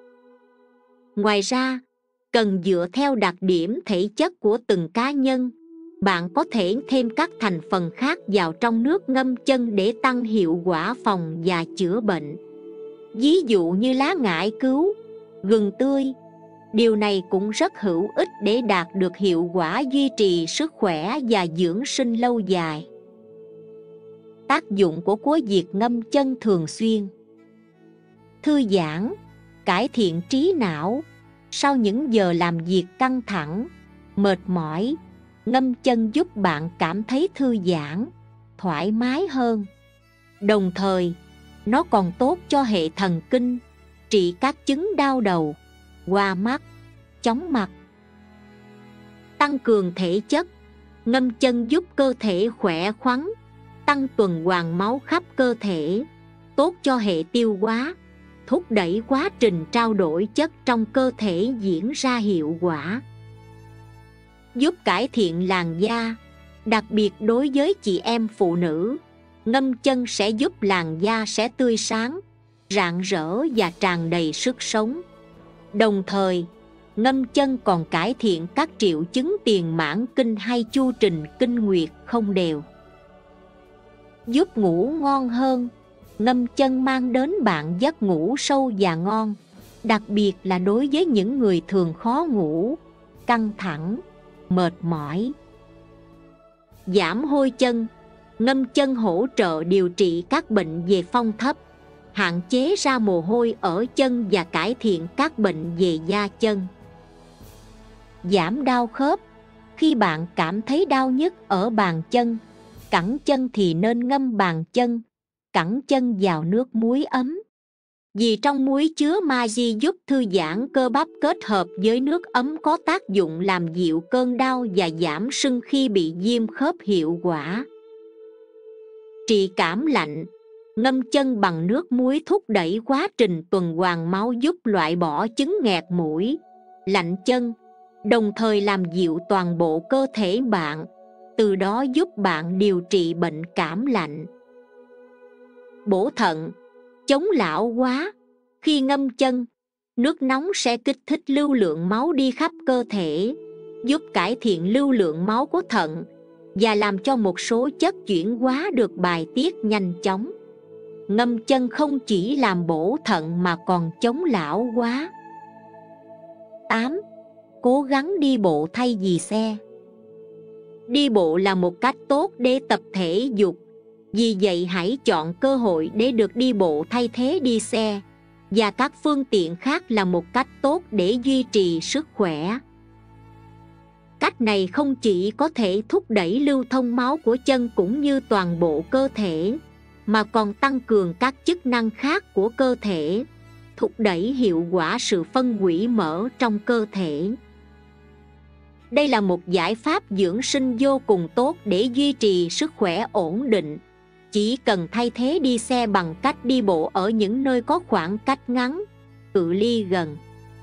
Ngoài ra, cần dựa theo đặc điểm thể chất của từng cá nhân, bạn có thể thêm các thành phần khác vào trong nước ngâm chân để tăng hiệu quả phòng và chữa bệnh. Ví dụ như lá ngải cứu, gừng tươi. Điều này cũng rất hữu ích để đạt được hiệu quả duy trì sức khỏe và dưỡng sinh lâu dài. Tác dụng của việc ngâm chân thường xuyên: thư giãn, cải thiện trí não. Sau những giờ làm việc căng thẳng, mệt mỏi, ngâm chân giúp bạn cảm thấy thư giãn, thoải mái hơn. Đồng thời, nó còn tốt cho hệ thần kinh, trị các chứng đau đầu, hoa mắt, chóng mặt. Tăng cường thể chất, ngâm chân giúp cơ thể khỏe khoắn, tăng tuần hoàn máu khắp cơ thể, tốt cho hệ tiêu hóa, thúc đẩy quá trình trao đổi chất trong cơ thể diễn ra hiệu quả. Giúp cải thiện làn da, đặc biệt đối với chị em phụ nữ, ngâm chân sẽ giúp làn da sẽ tươi sáng, rạng rỡ và tràn đầy sức sống. Đồng thời, ngâm chân còn cải thiện các triệu chứng tiền mãn kinh hay chu trình kinh nguyệt không đều. Giúp ngủ ngon hơn, ngâm chân mang đến bạn giấc ngủ sâu và ngon, đặc biệt là đối với những người thường khó ngủ, căng thẳng, mệt mỏi. Giảm hôi chân, ngâm chân hỗ trợ điều trị các bệnh về phong thấp, hạn chế ra mồ hôi ở chân và cải thiện các bệnh về da chân. Giảm đau khớp, khi bạn cảm thấy đau nhức ở bàn chân, cẳng chân thì nên ngâm bàn chân, cẳng chân vào nước muối ấm. Vì trong muối chứa magie giúp thư giãn cơ bắp, kết hợp với nước ấm có tác dụng làm dịu cơn đau và giảm sưng khi bị viêm khớp hiệu quả. Trị cảm lạnh, ngâm chân bằng nước muối thúc đẩy quá trình tuần hoàn máu, giúp loại bỏ chứng nghẹt mũi, lạnh chân, đồng thời làm dịu toàn bộ cơ thể bạn, từ đó giúp bạn điều trị bệnh cảm lạnh. Bổ thận, chống lão hóa, khi ngâm chân, nước nóng sẽ kích thích lưu lượng máu đi khắp cơ thể, giúp cải thiện lưu lượng máu của thận và làm cho một số chất chuyển hóa được bài tiết nhanh chóng. Ngâm chân không chỉ làm bổ thận mà còn chống lão hóa. 8. Cố gắng đi bộ thay vì xe. Đi bộ là một cách tốt để tập thể dục, vì vậy hãy chọn cơ hội để được đi bộ thay thế đi xe, và các phương tiện khác là một cách tốt để duy trì sức khỏe. Cách này không chỉ có thể thúc đẩy lưu thông máu của chân cũng như toàn bộ cơ thể, mà còn tăng cường các chức năng khác của cơ thể, thúc đẩy hiệu quả sự phân hủy mỡ trong cơ thể. Đây là một giải pháp dưỡng sinh vô cùng tốt để duy trì sức khỏe ổn định. Chỉ cần thay thế đi xe bằng cách đi bộ ở những nơi có khoảng cách ngắn, cự ly gần.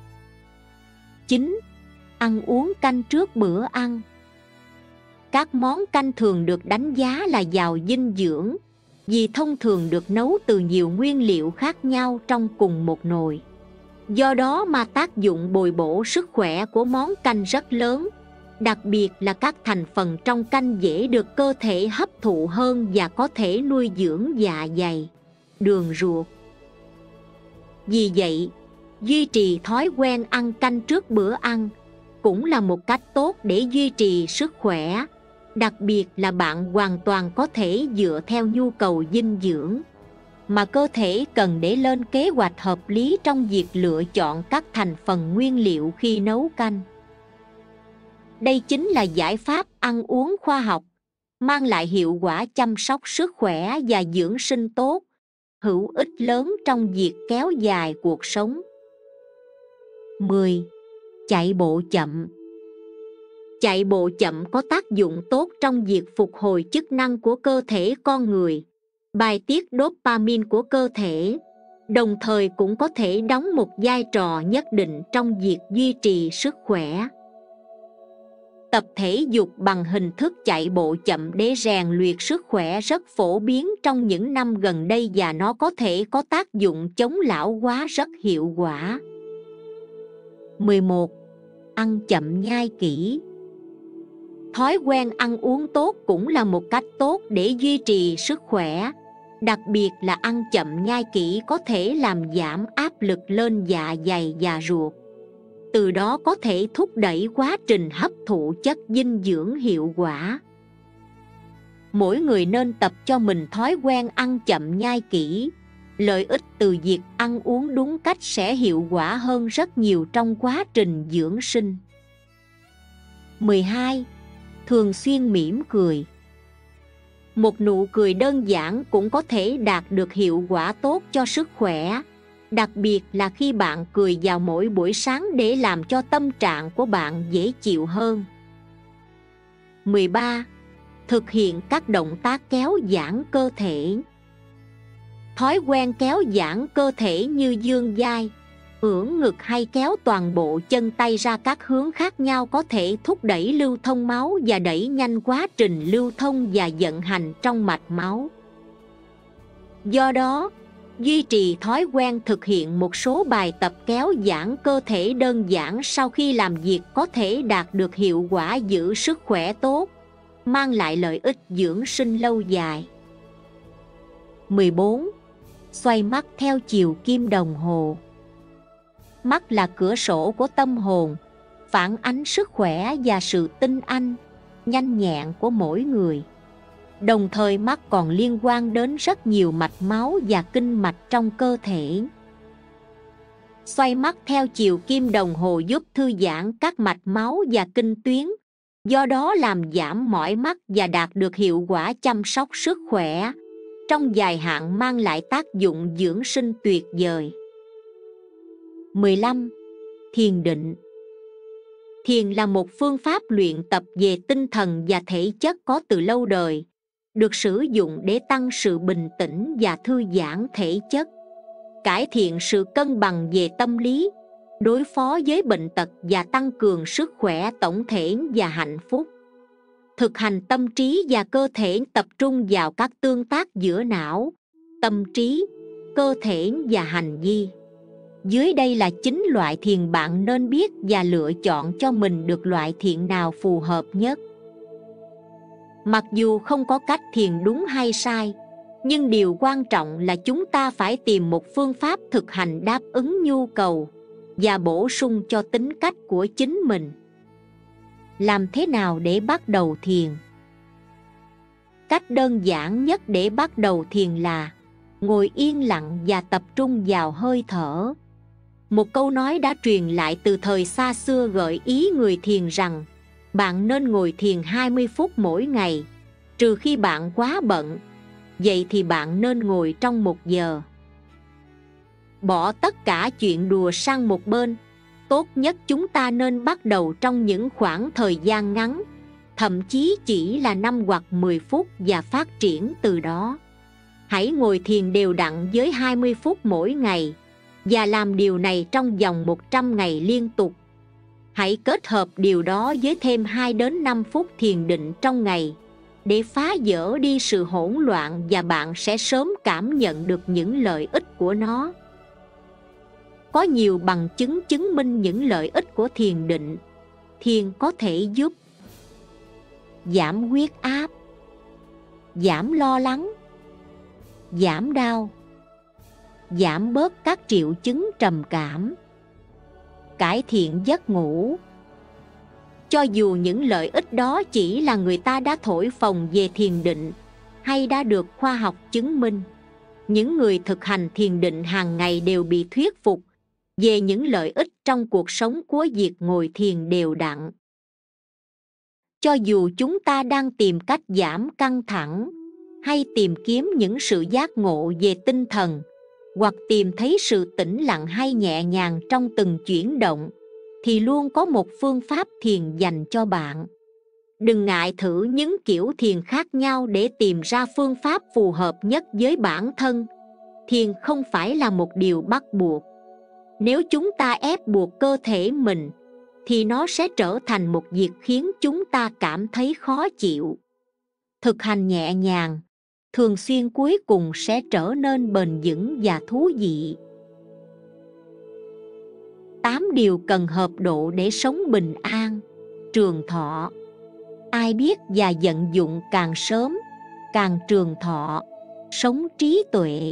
9. Ăn uống canh trước bữa ăn. Các món canh thường được đánh giá là giàu dinh dưỡng, vì thông thường được nấu từ nhiều nguyên liệu khác nhau trong cùng một nồi. Do đó mà tác dụng bồi bổ sức khỏe của món canh rất lớn, đặc biệt là các thành phần trong canh dễ được cơ thể hấp thụ hơn và có thể nuôi dưỡng dạ dày, đường ruột. Vì vậy, duy trì thói quen ăn canh trước bữa ăn cũng là một cách tốt để duy trì sức khỏe, đặc biệt là bạn hoàn toàn có thể dựa theo nhu cầu dinh dưỡng mà cơ thể cần để lên kế hoạch hợp lý trong việc lựa chọn các thành phần nguyên liệu khi nấu canh. Đây chính là giải pháp ăn uống khoa học, mang lại hiệu quả chăm sóc sức khỏe và dưỡng sinh tốt, hữu ích lớn trong việc kéo dài cuộc sống. 10. Chạy bộ chậm. Chạy bộ chậm có tác dụng tốt trong việc phục hồi chức năng của cơ thể con người, bài tiết dopamine của cơ thể, đồng thời cũng có thể đóng một vai trò nhất định trong việc duy trì sức khỏe. Tập thể dục bằng hình thức chạy bộ chậm để rèn luyện sức khỏe rất phổ biến trong những năm gần đây và nó có thể có tác dụng chống lão hóa rất hiệu quả. 11. Ăn chậm nhai kỹ. Thói quen ăn uống tốt cũng là một cách tốt để duy trì sức khỏe. Đặc biệt là ăn chậm nhai kỹ có thể làm giảm áp lực lên dạ dày và ruột. Từ đó có thể thúc đẩy quá trình hấp thụ chất dinh dưỡng hiệu quả. Mỗi người nên tập cho mình thói quen ăn chậm nhai kỹ. Lợi ích từ việc ăn uống đúng cách sẽ hiệu quả hơn rất nhiều trong quá trình dưỡng sinh. 12. Thường xuyên mỉm cười. Một nụ cười đơn giản cũng có thể đạt được hiệu quả tốt cho sức khỏe, đặc biệt là khi bạn cười vào mỗi buổi sáng để làm cho tâm trạng của bạn dễ chịu hơn. 13. Thực hiện các động tác kéo giãn cơ thể. Thói quen kéo giãn cơ thể như vươn vai, ưỡn ngực hay kéo toàn bộ chân tay ra các hướng khác nhau có thể thúc đẩy lưu thông máu và đẩy nhanh quá trình lưu thông và vận hành trong mạch máu. Do đó, duy trì thói quen thực hiện một số bài tập kéo giãn cơ thể đơn giản sau khi làm việc có thể đạt được hiệu quả giữ sức khỏe tốt, mang lại lợi ích dưỡng sinh lâu dài. 14. Xoay mắt theo chiều kim đồng hồ. Mắt là cửa sổ của tâm hồn, phản ánh sức khỏe và sự tinh anh, nhanh nhẹn của mỗi người. Đồng thời mắt còn liên quan đến rất nhiều mạch máu và kinh mạch trong cơ thể. Xoay mắt theo chiều kim đồng hồ giúp thư giãn các mạch máu và kinh tuyến, do đó làm giảm mỏi mắt và đạt được hiệu quả chăm sóc sức khỏe. Trong dài hạn mang lại tác dụng dưỡng sinh tuyệt vời. 15. Thiền định. Thiền là một phương pháp luyện tập về tinh thần và thể chất có từ lâu đời, được sử dụng để tăng sự bình tĩnh và thư giãn thể chất, cải thiện sự cân bằng về tâm lý, đối phó với bệnh tật và tăng cường sức khỏe tổng thể và hạnh phúc. Thực hành tâm trí và cơ thể tập trung vào các tương tác giữa não, tâm trí, cơ thể và hành vi. Dưới đây là 9 loại thiền bạn nên biết và lựa chọn cho mình được loại thiền nào phù hợp nhất. Mặc dù không có cách thiền đúng hay sai, nhưng điều quan trọng là chúng ta phải tìm một phương pháp thực hành đáp ứng nhu cầu và bổ sung cho tính cách của chính mình. Làm thế nào để bắt đầu thiền? Cách đơn giản nhất để bắt đầu thiền là ngồi yên lặng và tập trung vào hơi thở. Một câu nói đã truyền lại từ thời xa xưa gợi ý người thiền rằng bạn nên ngồi thiền 20 phút mỗi ngày, trừ khi bạn quá bận. Vậy thì bạn nên ngồi trong 1 giờ. Bỏ tất cả chuyện đùa sang một bên. Tốt nhất chúng ta nên bắt đầu trong những khoảng thời gian ngắn, thậm chí chỉ là 5 hoặc 10 phút và phát triển từ đó. Hãy ngồi thiền đều đặn với 20 phút mỗi ngày và làm điều này trong vòng 100 ngày liên tục. Hãy kết hợp điều đó với thêm 2 đến 5 phút thiền định trong ngày để phá vỡ đi sự hỗn loạn và bạn sẽ sớm cảm nhận được những lợi ích của nó. Có nhiều bằng chứng chứng minh những lợi ích của thiền định. Thiền có thể giúp giảm huyết áp, giảm lo lắng, giảm đau, giảm bớt các triệu chứng trầm cảm, cải thiện giấc ngủ. Cho dù những lợi ích đó chỉ là người ta đã thổi phồng về thiền định hay đã được khoa học chứng minh, những người thực hành thiền định hàng ngày đều bị thuyết phục về những lợi ích trong cuộc sống của việc ngồi thiền đều đặn. Cho dù chúng ta đang tìm cách giảm căng thẳng, hay tìm kiếm những sự giác ngộ về tinh thần, hoặc tìm thấy sự tĩnh lặng hay nhẹ nhàng trong từng chuyển động, thì luôn có một phương pháp thiền dành cho bạn. Đừng ngại thử những kiểu thiền khác nhau để tìm ra phương pháp phù hợp nhất với bản thân. Thiền không phải là một điều bắt buộc. Nếu chúng ta ép buộc cơ thể mình, thì nó sẽ trở thành một việc khiến chúng ta cảm thấy khó chịu. Thực hành nhẹ nhàng, thường xuyên cuối cùng sẽ trở nên bền vững và thú vị. 8 điều cần hợp độ để sống bình an, trường thọ. Ai biết và vận dụng càng sớm, càng trường thọ, sống trí tuệ.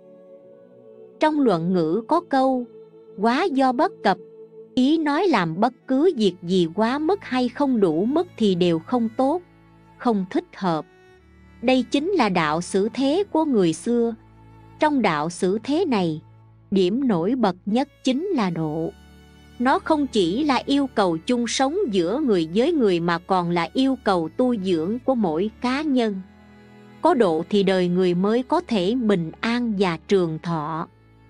Trong luận ngữ có câu, quá do bất cập, ý nói làm bất cứ việc gì quá mức hay không đủ mức thì đều không tốt, không thích hợp. Đây chính là đạo xử thế của người xưa. Trong đạo xử thế này, điểm nổi bật nhất chính là độ. Nó không chỉ là yêu cầu chung sống giữa người với người mà còn là yêu cầu tu dưỡng của mỗi cá nhân. Có độ thì đời người mới có thể bình an và trường thọ.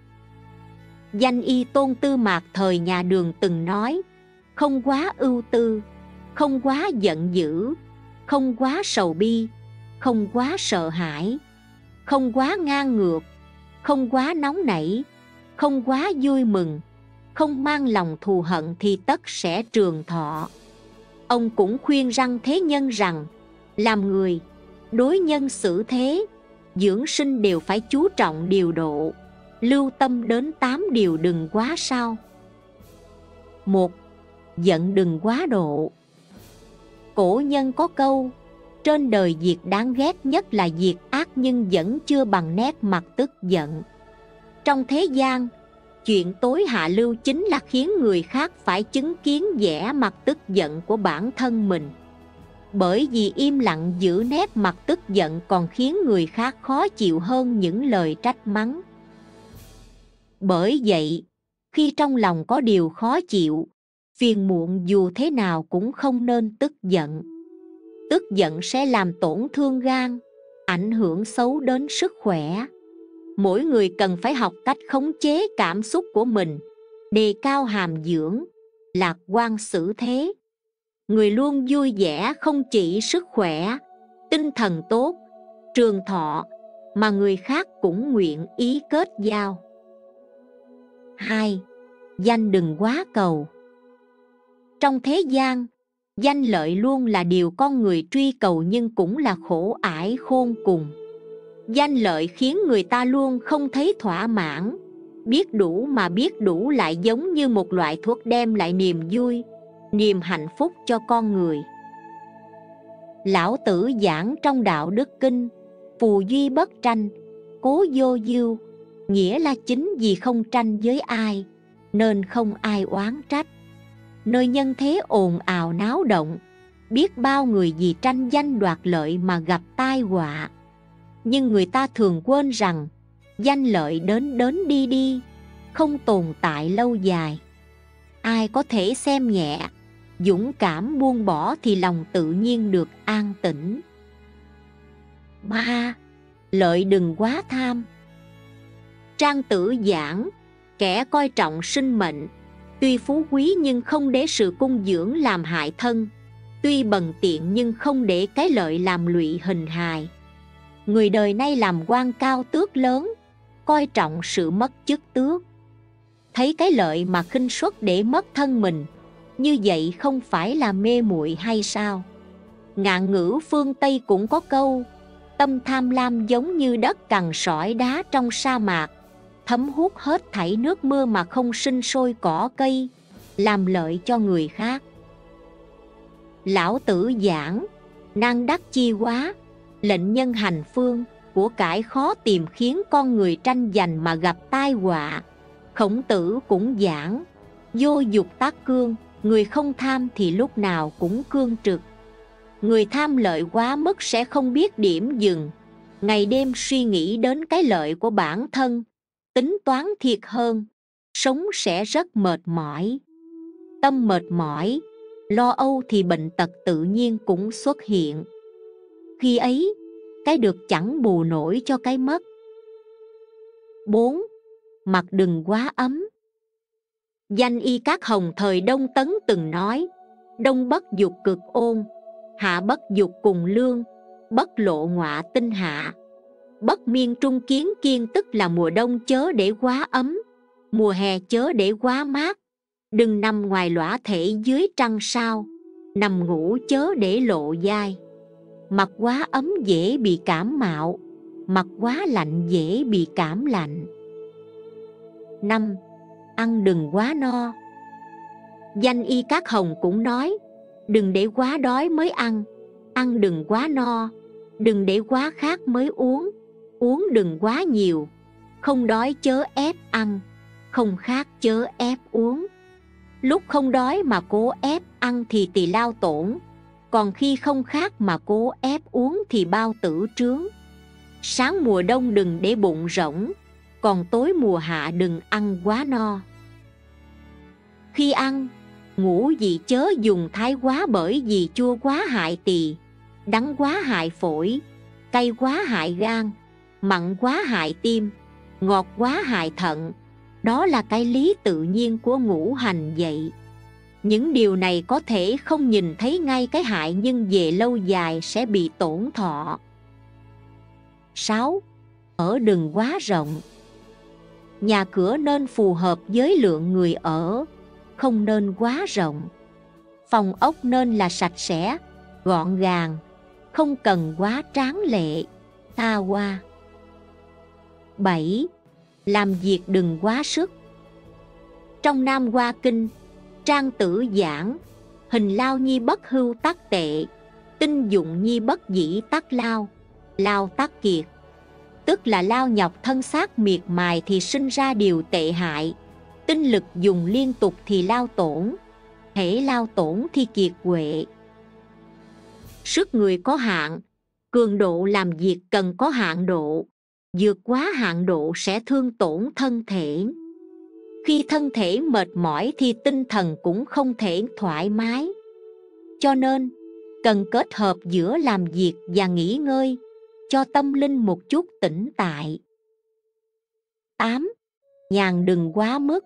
Danh y Tôn Tư Mạc thời nhà Đường từng nói, không quá ưu tư, không quá giận dữ, không quá sầu bi, không quá sợ hãi, không quá ngang ngược, không quá nóng nảy, không quá vui mừng, không mang lòng thù hận thì tất sẽ trường thọ. Ông cũng khuyên răng thế nhân rằng, làm người, đối nhân xử thế, dưỡng sinh đều phải chú trọng điều độ, lưu tâm đến 8 điều đừng quá sao. 1. Giận đừng quá độ. Cổ nhân có câu, trên đời việc đáng ghét nhất là việc ác nhưng vẫn chưa bằng nét mặt tức giận. Trong thế gian, chuyện tối hạ lưu chính là khiến người khác phải chứng kiến vẻ mặt tức giận của bản thân mình. Bởi vì im lặng giữ nét mặt tức giận còn khiến người khác khó chịu hơn những lời trách mắng. Bởi vậy, khi trong lòng có điều khó chịu, phiền muộn dù thế nào cũng không nên tức giận. Tức giận sẽ làm tổn thương gan, ảnh hưởng xấu đến sức khỏe. Mỗi người cần phải học cách khống chế cảm xúc của mình, đề cao hàm dưỡng, lạc quan xử thế. Người luôn vui vẻ không chỉ sức khỏe, tinh thần tốt, trường thọ, mà người khác cũng nguyện ý kết giao. 2. Danh đừng quá cầu. Trong thế gian, danh lợi luôn là điều con người truy cầu nhưng cũng là khổ ải khôn cùng. Danh lợi khiến người ta luôn không thấy thỏa mãn. Biết đủ mà biết đủ lại giống như một loại thuốc đem lại niềm vui, niềm hạnh phúc cho con người. Lão Tử giảng trong Đạo Đức Kinh, phù duy bất tranh, cố vô dưu, nghĩa là chính vì không tranh với ai, nên không ai oán trách. Nơi nhân thế ồn ào náo động, biết bao người vì tranh danh đoạt lợi mà gặp tai họa. Nhưng người ta thường quên rằng, danh lợi đến đến đi đi, không tồn tại lâu dài. Ai có thể xem nhẹ, dũng cảm buông bỏ thì lòng tự nhiên được an tĩnh. 3. Lợi đừng quá tham. Trang Tử giảng, kẻ coi trọng sinh mệnh, tuy phú quý nhưng không để sự cung dưỡng làm hại thân, tuy bần tiện nhưng không để cái lợi làm lụy hình hài. Người đời nay làm quan cao tước lớn, coi trọng sự mất chức tước. Thấy cái lợi mà khinh suất để mất thân mình, như vậy không phải là mê muội hay sao? Ngạn ngữ phương Tây cũng có câu, tâm tham lam giống như đất cằn sỏi đá trong sa mạc, thấm hút hết thảy nước mưa mà không sinh sôi cỏ cây, làm lợi cho người khác. Lão Tử giảng, năng đắc chi quá, lệnh nhân hành phương, của cải khó tìm khiến con người tranh giành mà gặp tai họa. Khổng Tử cũng giảng, vô dục tác cương, người không tham thì lúc nào cũng cương trực. Người tham lợi quá mức sẽ không biết điểm dừng, ngày đêm suy nghĩ đến cái lợi của bản thân, tính toán thiệt hơn, sống sẽ rất mệt mỏi. Tâm mệt mỏi, lo âu thì bệnh tật tự nhiên cũng xuất hiện. Khi ấy, cái được chẳng bù nổi cho cái mất. 4. Mặt đừng quá ấm. Danh y Các Hồng thời Đông Tấn từng nói, đông bất dục cực ôn, hạ bất dục cùng lương, bất lộ ngọa tinh hạ. Bất miên trung kiến kiên tức là mùa đông chớ để quá ấm, mùa hè chớ để quá mát, Đừng nằm ngoài lõa thể dưới trăng sao, nằm ngủ chớ để lộ dai. Mặc quá ấm dễ bị cảm mạo, mặc quá lạnh dễ bị cảm lạnh. 5. Ăn đừng quá no. Danh y Các Hồng cũng nói, đừng để quá đói mới ăn đừng quá no, đừng để quá khát mới uống đừng quá nhiều, không đói chớ ép ăn, không khát chớ ép uống. Lúc không đói mà cố ép ăn thì tỳ lao tổn, còn khi không khát mà cố ép uống thì bao tử trướng. Sáng mùa đông đừng để bụng rỗng, còn tối mùa hạ đừng ăn quá no. Khi ăn, ngũ vị chớ dùng thái quá, bởi vì chua quá hại tỳ, đắng quá hại phổi, cay quá hại gan, mặn quá hại tim, ngọt quá hại thận. Đó là cái lý tự nhiên của ngũ hành vậy. Những điều này có thể không nhìn thấy ngay cái hại, nhưng về lâu dài sẽ bị tổn thọ. 6. Ở đừng quá rộng. Nhà cửa nên phù hợp với lượng người ở, không nên quá rộng. Phòng ốc nên là sạch sẽ, gọn gàng, không cần quá tráng lệ, xa hoa. 7. Làm việc đừng quá sức. Trong Nam Hoa Kinh, Trang Tử giảng, hình lao nhi bất hưu tắc tệ, tinh dụng nhi bất dĩ tắc lao, lao tắc kiệt. Tức là lao nhọc thân xác miệt mài thì sinh ra điều tệ hại, tinh lực dùng liên tục thì lao tổn, hễ lao tổn thì kiệt quệ. Sức người có hạn, cường độ làm việc cần có hạn độ, vượt quá hạn độ sẽ thương tổn thân thể. Khi thân thể mệt mỏi thì tinh thần cũng không thể thoải mái. Cho nên, cần kết hợp giữa làm việc và nghỉ ngơi, cho tâm linh một chút tĩnh tại. 8. Nhàn đừng quá mức.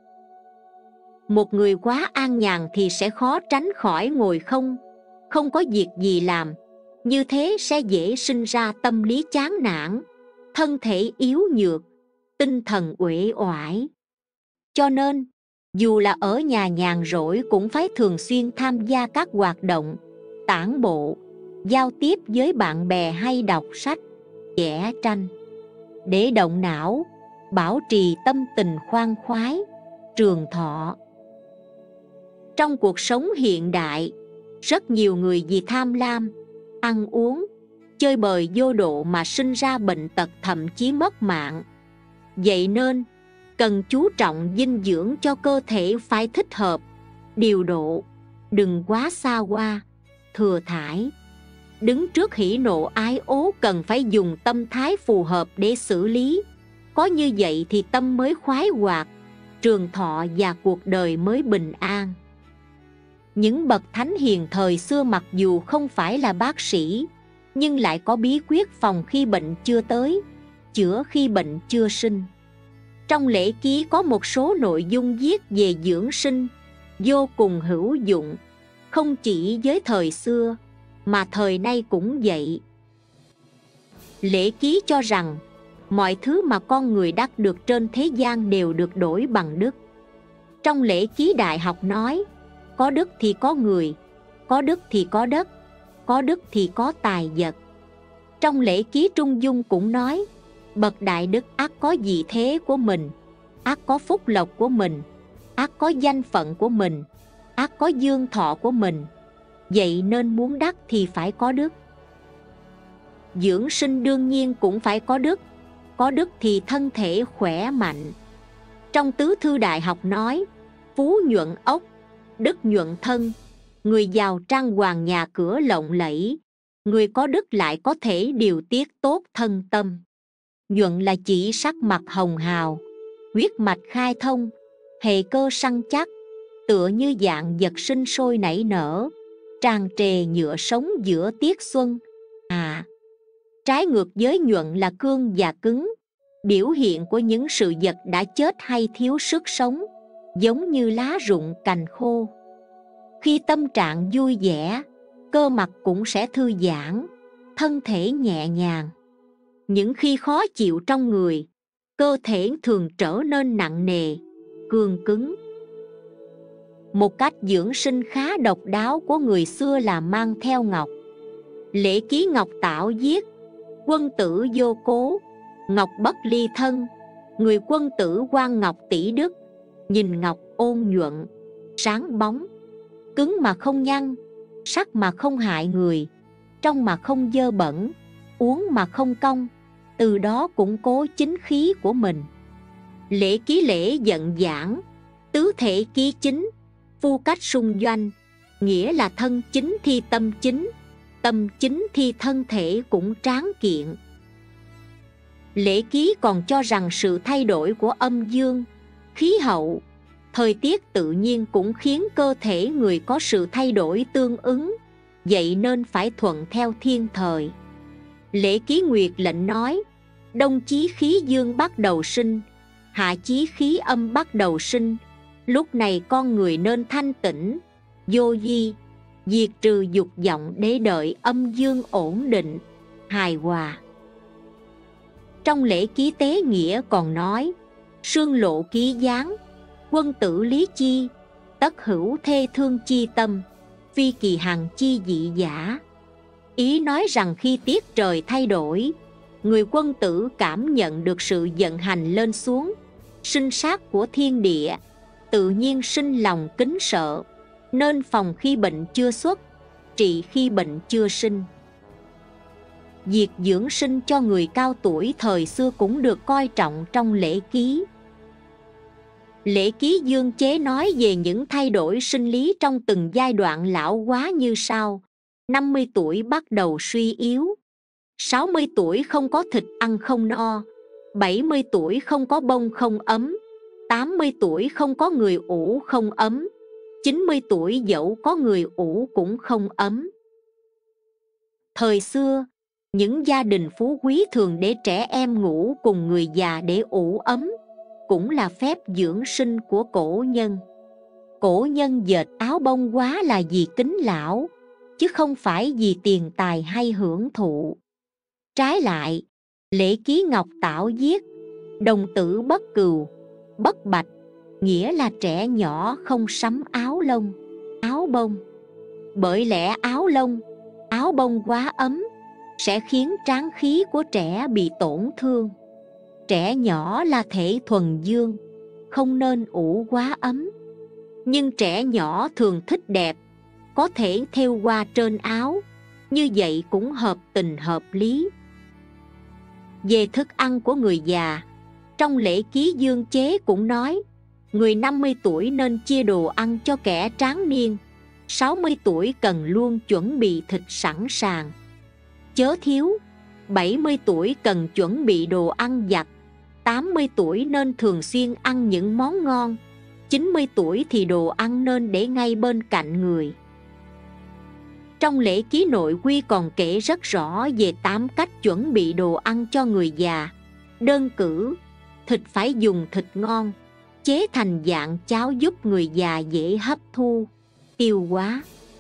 Một người quá an nhàn thì sẽ khó tránh khỏi ngồi không có việc gì làm. Như thế sẽ dễ sinh ra tâm lý chán nản, thân thể yếu nhược, tinh thần uể oải. Cho nên, dù là ở nhà nhàn rỗi cũng phải thường xuyên tham gia các hoạt động, tản bộ, giao tiếp với bạn bè hay đọc sách, vẽ tranh, để động não, bảo trì tâm tình khoan khoái, trường thọ. Trong cuộc sống hiện đại, rất nhiều người vì tham lam, ăn uống, chơi bời vô độ mà sinh ra bệnh tật, thậm chí mất mạng. Vậy nên, cần chú trọng dinh dưỡng cho cơ thể phải thích hợp, điều độ, đừng quá xa hoa, thừa thãi. Đứng trước hỉ nộ ái ố cần phải dùng tâm thái phù hợp để xử lý. Có như vậy thì tâm mới khoái hoạt, trường thọ và cuộc đời mới bình an. Những bậc thánh hiền thời xưa mặc dù không phải là bác sĩ, nhưng lại có bí quyết phòng khi bệnh chưa tới, chữa khi bệnh chưa sinh. Trong lễ ký có một số nội dung viết về dưỡng sinh, vô cùng hữu dụng, không chỉ với thời xưa, mà thời nay cũng vậy. Lễ ký cho rằng, mọi thứ mà con người đắc được trên thế gian đều được đổi bằng đức. Trong lễ ký Đại học nói, có đức thì có người, có đức thì có đất, có đức thì có tài vật. Trong lễ ký Trung Dung cũng nói, bậc đại đức ắt có vị thế của mình, ắt có phúc lộc của mình, ắt có danh phận của mình, ắt có dương thọ của mình. Vậy nên muốn đắc thì phải có đức. Dưỡng sinh đương nhiên cũng phải có đức thì thân thể khỏe mạnh. Trong Tứ Thư Đại Học nói, phú nhuận ốc, đức nhuận thân, người giàu trang hoàng nhà cửa lộng lẫy, người có đức lại có thể điều tiết tốt thân tâm. Nhuận là chỉ sắc mặt hồng hào, huyết mạch khai thông, hệ cơ săn chắc, tựa như dạng vật sinh sôi nảy nở, tràn trề nhựa sống giữa tiết xuân. Trái ngược với nhuận là cương và cứng, biểu hiện của những sự vật đã chết hay thiếu sức sống, giống như lá rụng cành khô. Khi tâm trạng vui vẻ, cơ mặt cũng sẽ thư giãn, thân thể nhẹ nhàng. Những khi khó chịu trong người, cơ thể thường trở nên nặng nề, cương cứng. Một cách dưỡng sinh khá độc đáo của người xưa là mang theo ngọc. Lễ ký ngọc tảo viết: quân tử vô cố, ngọc bất ly thân. Người quân tử quan ngọc tỷ đức, nhìn ngọc ôn nhuận, sáng bóng, cứng mà không nhăn, sắc mà không hại người, trong mà không dơ bẩn, uống mà không cong, từ đó củng cố chính khí của mình. Lễ ký lễ giận giảng, tứ thể ký chính, phu cách xung doanh, nghĩa là thân chính thi tâm chính, tâm chính thi thân thể cũng tráng kiện. Lễ ký còn cho rằng sự thay đổi của âm dương, khí hậu, thời tiết tự nhiên cũng khiến cơ thể người có sự thay đổi tương ứng, vậy nên phải thuận theo thiên thời. Lễ ký nguyệt lệnh nói: đông chí khí dương bắt đầu sinh, hạ chí khí âm bắt đầu sinh. Lúc này con người nên thanh tĩnh, vô vi, diệt trừ dục vọng để đợi âm dương ổn định, hài hòa. Trong lễ ký tế nghĩa còn nói: sương lộ ký giáng, quân tử lý chi, tất hữu thê thương chi tâm, phi kỳ hằng chi dị giả. Ý nói rằng khi tiết trời thay đổi, người quân tử cảm nhận được sự vận hành lên xuống, sinh sát của thiên địa, tự nhiên sinh lòng kính sợ, nên phòng khi bệnh chưa xuất, trị khi bệnh chưa sinh. Việc dưỡng sinh cho người cao tuổi thời xưa cũng được coi trọng trong lễ ký. Lễ ký dương chế nói về những thay đổi sinh lý trong từng giai đoạn lão hóa như sau: 50 tuổi bắt đầu suy yếu, 60 tuổi không có thịt ăn không no, 70 tuổi không có bông không ấm, 80 tuổi không có người ủ không ấm, 90 tuổi dẫu có người ủ cũng không ấm. Thời xưa, những gia đình phú quý thường để trẻ em ngủ cùng người già để ủ ấm, cũng là phép dưỡng sinh của cổ nhân. Cổ nhân dệt áo bông quá là vì kính lão, chứ không phải vì tiền tài hay hưởng thụ. Trái lại, lễ ký ngọc tảo viết: đồng tử bất cừu, bất bạch, nghĩa là trẻ nhỏ không sắm áo lông, áo bông. Bởi lẽ áo lông, áo bông quá ấm sẽ khiến tráng khí của trẻ bị tổn thương. Trẻ nhỏ là thể thuần dương, không nên ủ quá ấm. Nhưng trẻ nhỏ thường thích đẹp, có thể thêu hoa trên áo, như vậy cũng hợp tình hợp lý. Về thức ăn của người già, trong lễ ký dương chế cũng nói: người 50 tuổi nên chia đồ ăn cho kẻ tráng niên, 60 tuổi cần luôn chuẩn bị thịt sẵn sàng, chớ thiếu. 70 tuổi cần chuẩn bị đồ ăn vặt, 80 tuổi nên thường xuyên ăn những món ngon, 90 tuổi thì đồ ăn nên để ngay bên cạnh người. Trong lễ ký nội quy còn kể rất rõ về 8 cách chuẩn bị đồ ăn cho người già. Đơn cử, thịt phải dùng thịt ngon, chế thành dạng cháo giúp người già dễ hấp thu, tiêu hóa.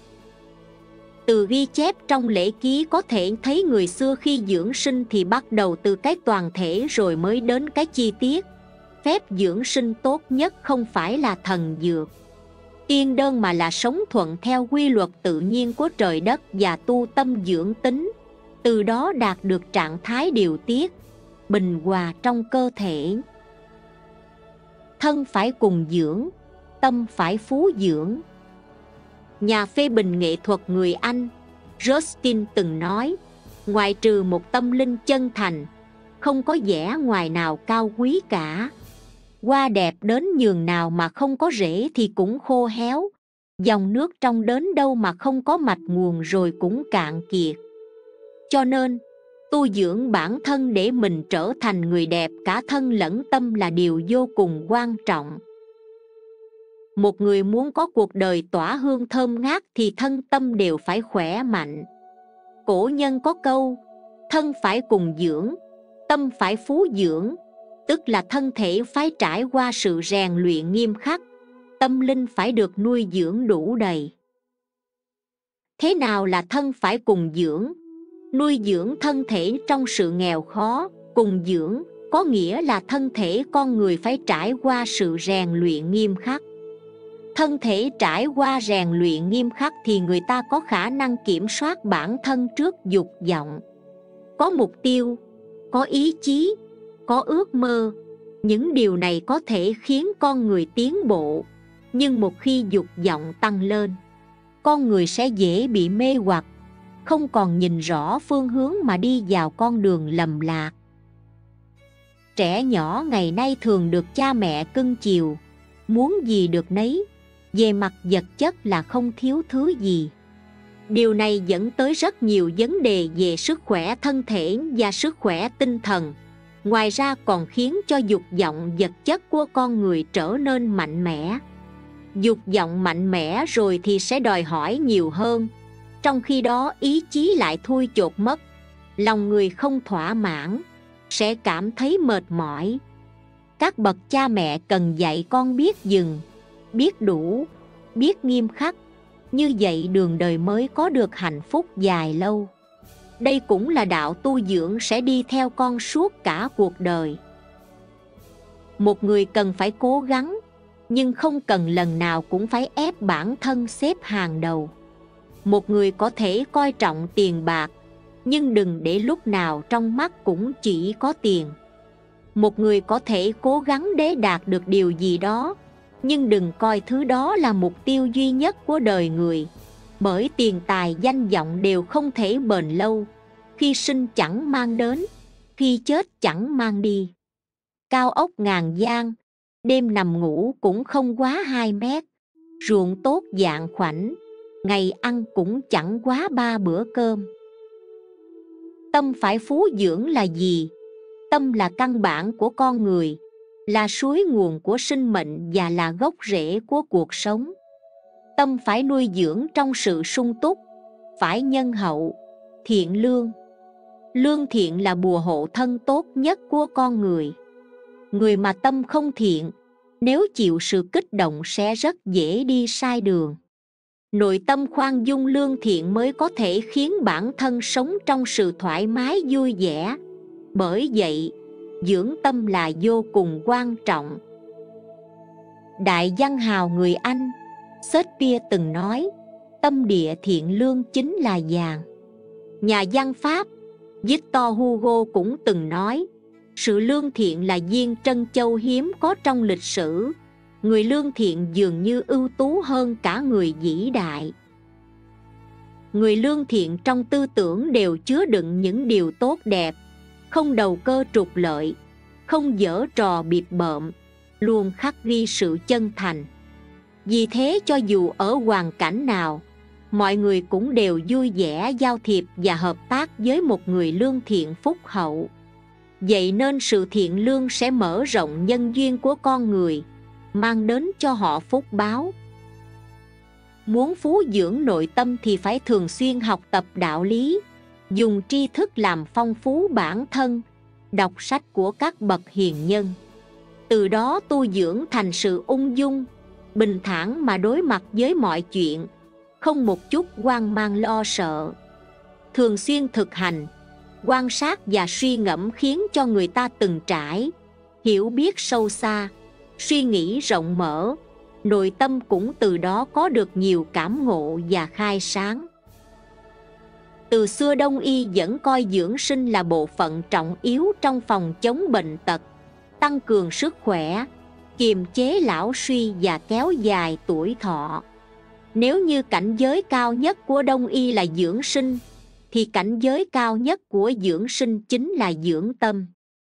Từ ghi chép trong lễ ký có thể thấy người xưa khi dưỡng sinh thì bắt đầu từ cái toàn thể rồi mới đến cái chi tiết. Phép dưỡng sinh tốt nhất không phải là thần dược, tiên đơn, mà là sống thuận theo quy luật tự nhiên của trời đất và tu tâm dưỡng tính, từ đó đạt được trạng thái điều tiết, bình hòa trong cơ thể. Thân phải cùng dưỡng, tâm phải phú dưỡng. Nhà phê bình nghệ thuật người Anh Rustin từng nói: ngoại trừ một tâm linh chân thành, không có vẻ ngoài nào cao quý cả. Hoa đẹp đến nhường nào mà không có rễ thì cũng khô héo, dòng nước trong đến đâu mà không có mạch nguồn rồi cũng cạn kiệt. Cho nên, tu dưỡng bản thân để mình trở thành người đẹp cả thân lẫn tâm là điều vô cùng quan trọng. Một người muốn có cuộc đời tỏa hương thơm ngát thì thân tâm đều phải khỏe mạnh. Cổ nhân có câu: thân phải cùng dưỡng, tâm phải phú dưỡng, tức là thân thể phải trải qua sự rèn luyện nghiêm khắc, tâm linh phải được nuôi dưỡng đủ đầy. Thế nào là thân phải cùng dưỡng? Nuôi dưỡng thân thể trong sự nghèo khó. Cùng dưỡng có nghĩa là thân thể con người phải trải qua sự rèn luyện nghiêm khắc. Thân thể trải qua rèn luyện nghiêm khắc thì người ta có khả năng kiểm soát bản thân trước dục vọng. Có mục tiêu, có ý chí, có ước mơ. Những điều này có thể khiến con người tiến bộ. Nhưng một khi dục vọng tăng lên, con người sẽ dễ bị mê hoặc, không còn nhìn rõ phương hướng mà đi vào con đường lầm lạc. Trẻ nhỏ ngày nay thường được cha mẹ cưng chiều, muốn gì được nấy, về mặt vật chất là không thiếu thứ gì. Điều này dẫn tới rất nhiều vấn đề về sức khỏe thân thể và sức khỏe tinh thần. Ngoài ra còn khiến cho dục vọng vật chất của con người trở nên mạnh mẽ. Dục vọng mạnh mẽ rồi thì sẽ đòi hỏi nhiều hơn, trong khi đó ý chí lại thui chột mất. Lòng người không thỏa mãn, sẽ cảm thấy mệt mỏi. Các bậc cha mẹ cần dạy con biết dừng, biết đủ, biết nghiêm khắc. Như vậy đường đời mới có được hạnh phúc dài lâu. Đây cũng là đạo tu dưỡng sẽ đi theo con suốt cả cuộc đời. Một người cần phải cố gắng, nhưng không cần lần nào cũng phải ép bản thân xếp hàng đầu. Một người có thể coi trọng tiền bạc, nhưng đừng để lúc nào trong mắt cũng chỉ có tiền. Một người có thể cố gắng để đạt được điều gì đó, nhưng đừng coi thứ đó là mục tiêu duy nhất của đời người. Bởi tiền tài danh vọng đều không thể bền lâu. Khi sinh chẳng mang đến, khi chết chẳng mang đi. Cao ốc ngàn gian, đêm nằm ngủ cũng không quá 2 mét. Ruộng tốt dạng khoảnh, ngày ăn cũng chẳng quá 3 bữa cơm. Tâm phải phú dưỡng là gì? Tâm là căn bản của con người, là suối nguồn của sinh mệnh và là gốc rễ của cuộc sống. Tâm phải nuôi dưỡng trong sự sung túc, phải nhân hậu, thiện lương. Lương thiện là bùa hộ thân tốt nhất của con người. Người mà tâm không thiện, nếu chịu sự kích động sẽ rất dễ đi sai đường. Nội tâm khoan dung lương thiện mới có thể khiến bản thân sống trong sự thoải mái vui vẻ. Bởi vậy, dưỡng tâm là vô cùng quan trọng. Đại văn hào người Anh Shakespeare từng nói, tâm địa thiện lương chính là vàng. Nhà văn Pháp Victor Hugo cũng từng nói, sự lương thiện là viên trân châu hiếm có trong lịch sử. Người lương thiện dường như ưu tú hơn cả người vĩ đại. Người lương thiện trong tư tưởng đều chứa đựng những điều tốt đẹp, không đầu cơ trục lợi, không giở trò bịp bợm, luôn khắc ghi sự chân thành. Vì thế cho dù ở hoàn cảnh nào, mọi người cũng đều vui vẻ giao thiệp và hợp tác với một người lương thiện phúc hậu. Vậy nên sự thiện lương sẽ mở rộng nhân duyên của con người, mang đến cho họ phúc báo. Muốn phú dưỡng nội tâm thì phải thường xuyên học tập đạo lý, dùng tri thức làm phong phú bản thân, đọc sách của các bậc hiền nhân. Từ đó tu dưỡng thành sự ung dung, bình thản mà đối mặt với mọi chuyện, không một chút hoang mang lo sợ. Thường xuyên thực hành, quan sát và suy ngẫm khiến cho người ta từng trải, hiểu biết sâu xa, suy nghĩ rộng mở, nội tâm cũng từ đó có được nhiều cảm ngộ và khai sáng. Từ xưa Đông y vẫn coi dưỡng sinh là bộ phận trọng yếu trong phòng chống bệnh tật, tăng cường sức khỏe, kiềm chế lão suy và kéo dài tuổi thọ. Nếu như cảnh giới cao nhất của Đông y là dưỡng sinh, thì cảnh giới cao nhất của dưỡng sinh chính là dưỡng tâm.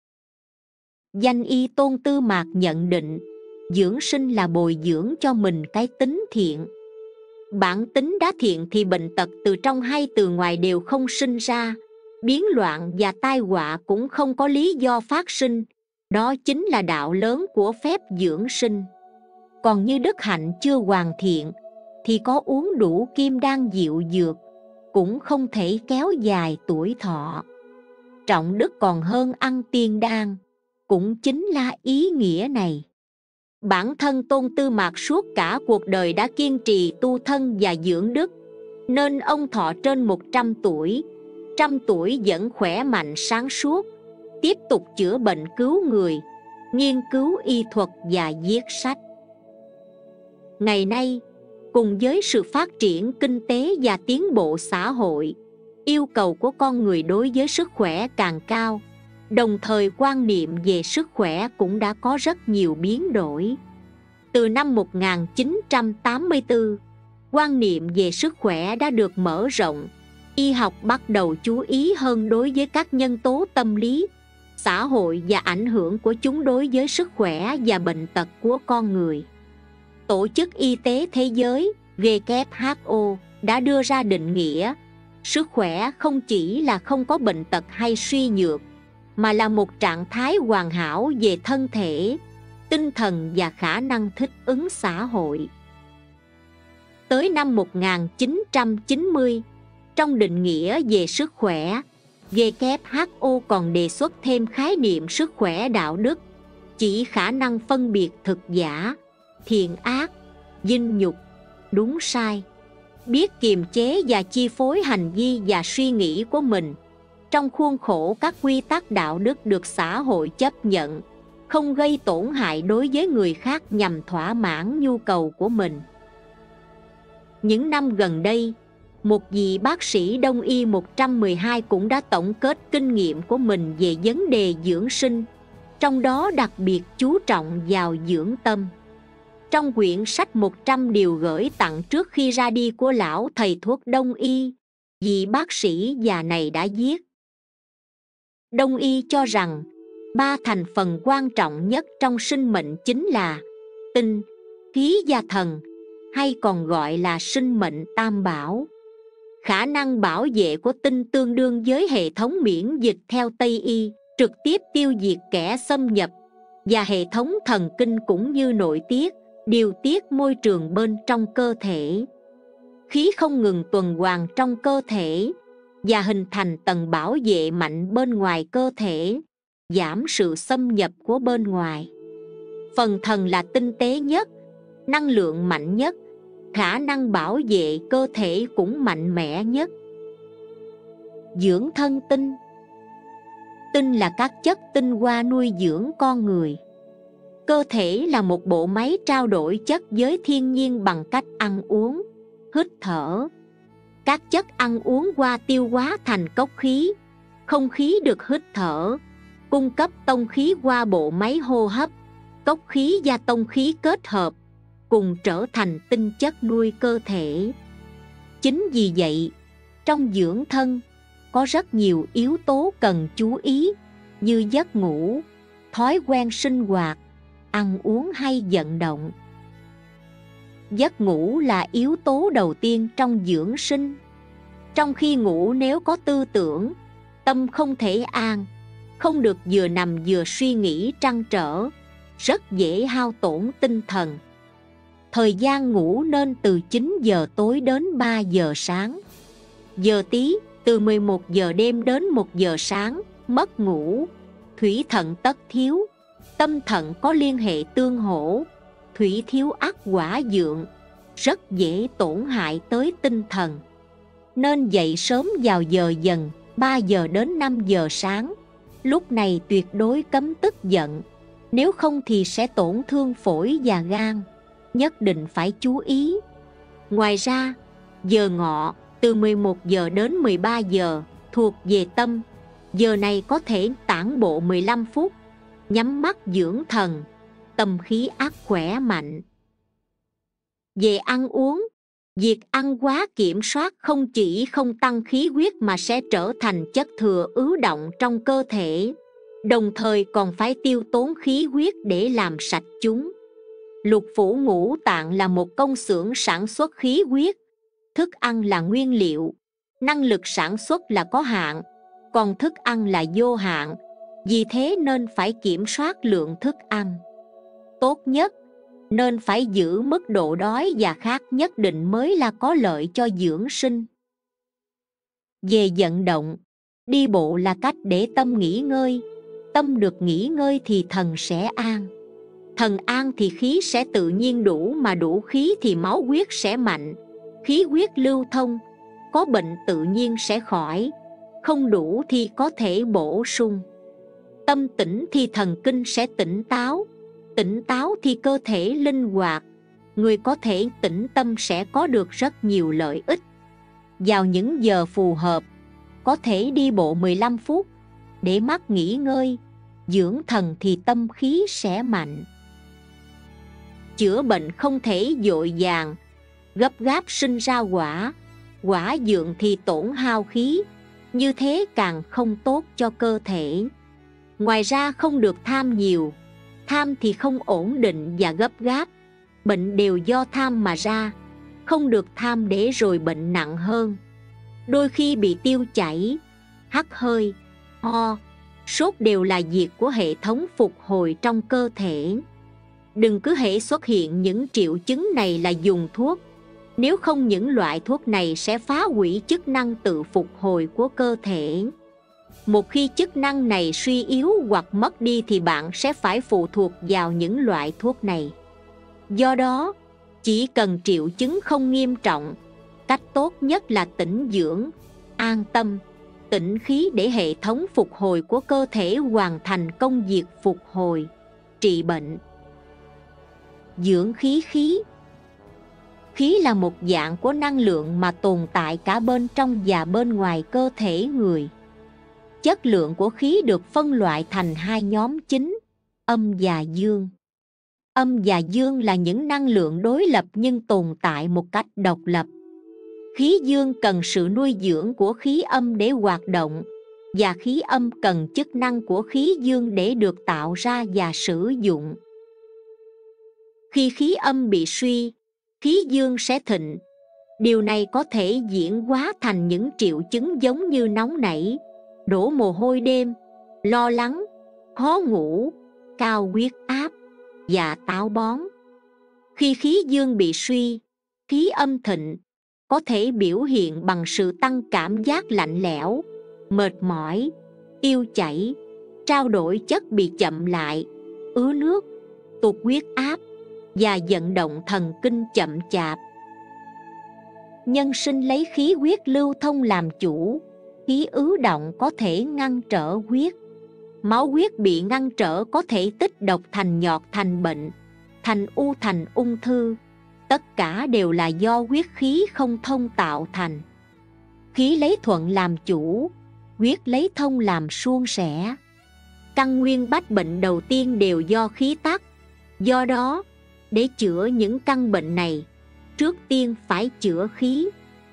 Danh y Tôn Tư Mạc nhận định, dưỡng sinh là bồi dưỡng cho mình cái tính thiện. Bản tính đã thiện thì bệnh tật từ trong hay từ ngoài đều không sinh ra, biến loạn và tai họa cũng không có lý do phát sinh. Đó chính là đạo lớn của phép dưỡng sinh. Còn như đức hạnh chưa hoàn thiện, thì có uống đủ kim đan diệu dược, cũng không thể kéo dài tuổi thọ. Trọng đức còn hơn ăn tiên đan, cũng chính là ý nghĩa này. Bản thân Tôn Tư Mạc suốt cả cuộc đời đã kiên trì tu thân và dưỡng đức, nên ông thọ trên 100 tuổi, 100 tuổi vẫn khỏe mạnh sáng suốt, tiếp tục chữa bệnh cứu người, nghiên cứu y thuật và viết sách. Ngày nay, cùng với sự phát triển kinh tế và tiến bộ xã hội, yêu cầu của con người đối với sức khỏe càng cao, đồng thời quan niệm về sức khỏe cũng đã có rất nhiều biến đổi. Từ năm 1984, quan niệm về sức khỏe đã được mở rộng, y học bắt đầu chú ý hơn đối với các nhân tố tâm lý, xã hội và ảnh hưởng của chúng đối với sức khỏe và bệnh tật của con người. Tổ chức Y tế Thế giới WHO đã đưa ra định nghĩa sức khỏe không chỉ là không có bệnh tật hay suy nhược, mà là một trạng thái hoàn hảo về thân thể, tinh thần và khả năng thích ứng xã hội. Tới năm 1990, trong định nghĩa về sức khỏe, WHO còn đề xuất thêm khái niệm sức khỏe đạo đức, chỉ khả năng phân biệt thực giả, thiện ác, dinh nhục, đúng sai, biết kiềm chế và chi phối hành vi và suy nghĩ của mình trong khuôn khổ các quy tắc đạo đức được xã hội chấp nhận, không gây tổn hại đối với người khác nhằm thỏa mãn nhu cầu của mình. Những năm gần đây, một vị bác sĩ Đông y 112 cũng đã tổng kết kinh nghiệm của mình về vấn đề dưỡng sinh, trong đó đặc biệt chú trọng vào dưỡng tâm. Trong quyển sách 100 điều gửi tặng trước khi ra đi của lão thầy thuốc Đông y, vị bác sĩ già này đã viết: Đông y cho rằng 3 thành phần quan trọng nhất trong sinh mệnh chính là tinh, khí và thần, hay còn gọi là sinh mệnh tam bảo. Khả năng bảo vệ của tinh tương đương với hệ thống miễn dịch theo Tây y, trực tiếp tiêu diệt kẻ xâm nhập, và hệ thống thần kinh cũng như nội tiết, điều tiết môi trường bên trong cơ thể. Khí không ngừng tuần hoàn trong cơ thể và hình thành tầng bảo vệ mạnh bên ngoài cơ thể, giảm sự xâm nhập của bên ngoài. Phần thần là tinh tế nhất, năng lượng mạnh nhất, khả năng bảo vệ cơ thể cũng mạnh mẽ nhất. Dưỡng thân tinh. Tinh là các chất tinh hoa nuôi dưỡng con người. Cơ thể là một bộ máy trao đổi chất với thiên nhiên bằng cách ăn uống, hít thở. Các chất ăn uống qua tiêu hóa thành cốc khí, không khí được hít thở, cung cấp tông khí qua bộ máy hô hấp. Cốc khí và tông khí kết hợp, cùng trở thành tinh chất nuôi cơ thể. Chính vì vậy, trong dưỡng thân, có rất nhiều yếu tố cần chú ý như giấc ngủ, thói quen sinh hoạt, ăn uống hay vận động. Giấc ngủ là yếu tố đầu tiên trong dưỡng sinh. Trong khi ngủ nếu có tư tưởng, tâm không thể an, không được vừa nằm vừa suy nghĩ trăn trở, rất dễ hao tổn tinh thần. Thời gian ngủ nên từ 9 giờ tối đến 3 giờ sáng. Giờ tí từ 11 giờ đêm đến 1 giờ sáng, mất ngủ, thủy thận tất thiếu, tâm thận có liên hệ tương hỗ, thủy thiếu ắt hỏa vượng, rất dễ tổn hại tới tinh thần. Nên dậy sớm vào giờ dần 3 giờ đến 5 giờ sáng. Lúc này tuyệt đối cấm tức giận, nếu không thì sẽ tổn thương phổi và gan, nhất định phải chú ý. Ngoài ra, giờ ngọ từ 11 giờ đến 13 giờ thuộc về tâm. Giờ này có thể tản bộ 15 phút, nhắm mắt dưỡng thần, tâm khí ắt khỏe mạnh. Về ăn uống, việc ăn quá kiểm soát không chỉ không tăng khí huyết mà sẽ trở thành chất thừa ứ động trong cơ thể, đồng thời còn phải tiêu tốn khí huyết để làm sạch chúng. Lục phủ ngũ tạng là một công xưởng sản xuất khí huyết. Thức ăn là nguyên liệu, năng lực sản xuất là có hạn, còn thức ăn là vô hạn. Vì thế nên phải kiểm soát lượng thức ăn. Tốt nhất nên phải giữ mức độ đói và khát nhất định mới là có lợi cho dưỡng sinh. Về vận động, đi bộ là cách để tâm nghỉ ngơi. Tâm được nghỉ ngơi thì thần sẽ an. Thần an thì khí sẽ tự nhiên đủ, mà đủ khí thì máu huyết sẽ mạnh, khí huyết lưu thông, có bệnh tự nhiên sẽ khỏi, không đủ thì có thể bổ sung. Tâm tỉnh thì thần kinh sẽ tỉnh táo, tỉnh táo thì cơ thể linh hoạt, người có thể tĩnh tâm sẽ có được rất nhiều lợi ích. Vào những giờ phù hợp, có thể đi bộ 15 phút để mắt nghỉ ngơi, dưỡng thần thì tâm khí sẽ mạnh. Chữa bệnh không thể vội vàng, gấp gáp sinh ra quả dượng thì tổn hao khí, như thế càng không tốt cho cơ thể. Ngoài ra không được tham nhiều, tham thì không ổn định và gấp gáp, bệnh đều do tham mà ra, không được tham để rồi bệnh nặng hơn. Đôi khi bị tiêu chảy, hắt hơi, ho, sốt đều là việc của hệ thống phục hồi trong cơ thể. Đừng cứ hễ xuất hiện những triệu chứng này là dùng thuốc, nếu không những loại thuốc này sẽ phá hủy chức năng tự phục hồi của cơ thể. Một khi chức năng này suy yếu hoặc mất đi thì bạn sẽ phải phụ thuộc vào những loại thuốc này. Do đó, chỉ cần triệu chứng không nghiêm trọng, cách tốt nhất là tĩnh dưỡng, an tâm, tĩnh khí để hệ thống phục hồi của cơ thể hoàn thành công việc phục hồi, trị bệnh. Dưỡng khí. Khí là một dạng của năng lượng mà tồn tại cả bên trong và bên ngoài cơ thể người. Chất lượng của khí được phân loại thành hai nhóm chính, âm và dương. Âm và dương là những năng lượng đối lập nhưng tồn tại một cách độc lập. Khí dương cần sự nuôi dưỡng của khí âm để hoạt động, và khí âm cần chức năng của khí dương để được tạo ra và sử dụng. Khi khí âm bị suy, khí dương sẽ thịnh. Điều này có thể diễn hóa thành những triệu chứng giống như nóng nảy, đổ mồ hôi đêm, lo lắng, khó ngủ, cao huyết áp và táo bón. Khi khí dương bị suy, khí âm thịnh, có thể biểu hiện bằng sự tăng cảm giác lạnh lẽo, mệt mỏi, tiêu chảy, trao đổi chất bị chậm lại, ứ nước, tụt huyết áp và vận động thần kinh chậm chạp. Nhân sinh lấy khí huyết lưu thông làm chủ, khí ứ động có thể ngăn trở huyết. Máu huyết bị ngăn trở có thể tích độc thành nhọt thành bệnh, thành u thành ung thư. Tất cả đều là do huyết khí không thông tạo thành. Khí lấy thuận làm chủ, huyết lấy thông làm suôn sẻ. Căn nguyên bách bệnh đầu tiên đều do khí tắc. Do đó, để chữa những căn bệnh này, trước tiên phải chữa khí.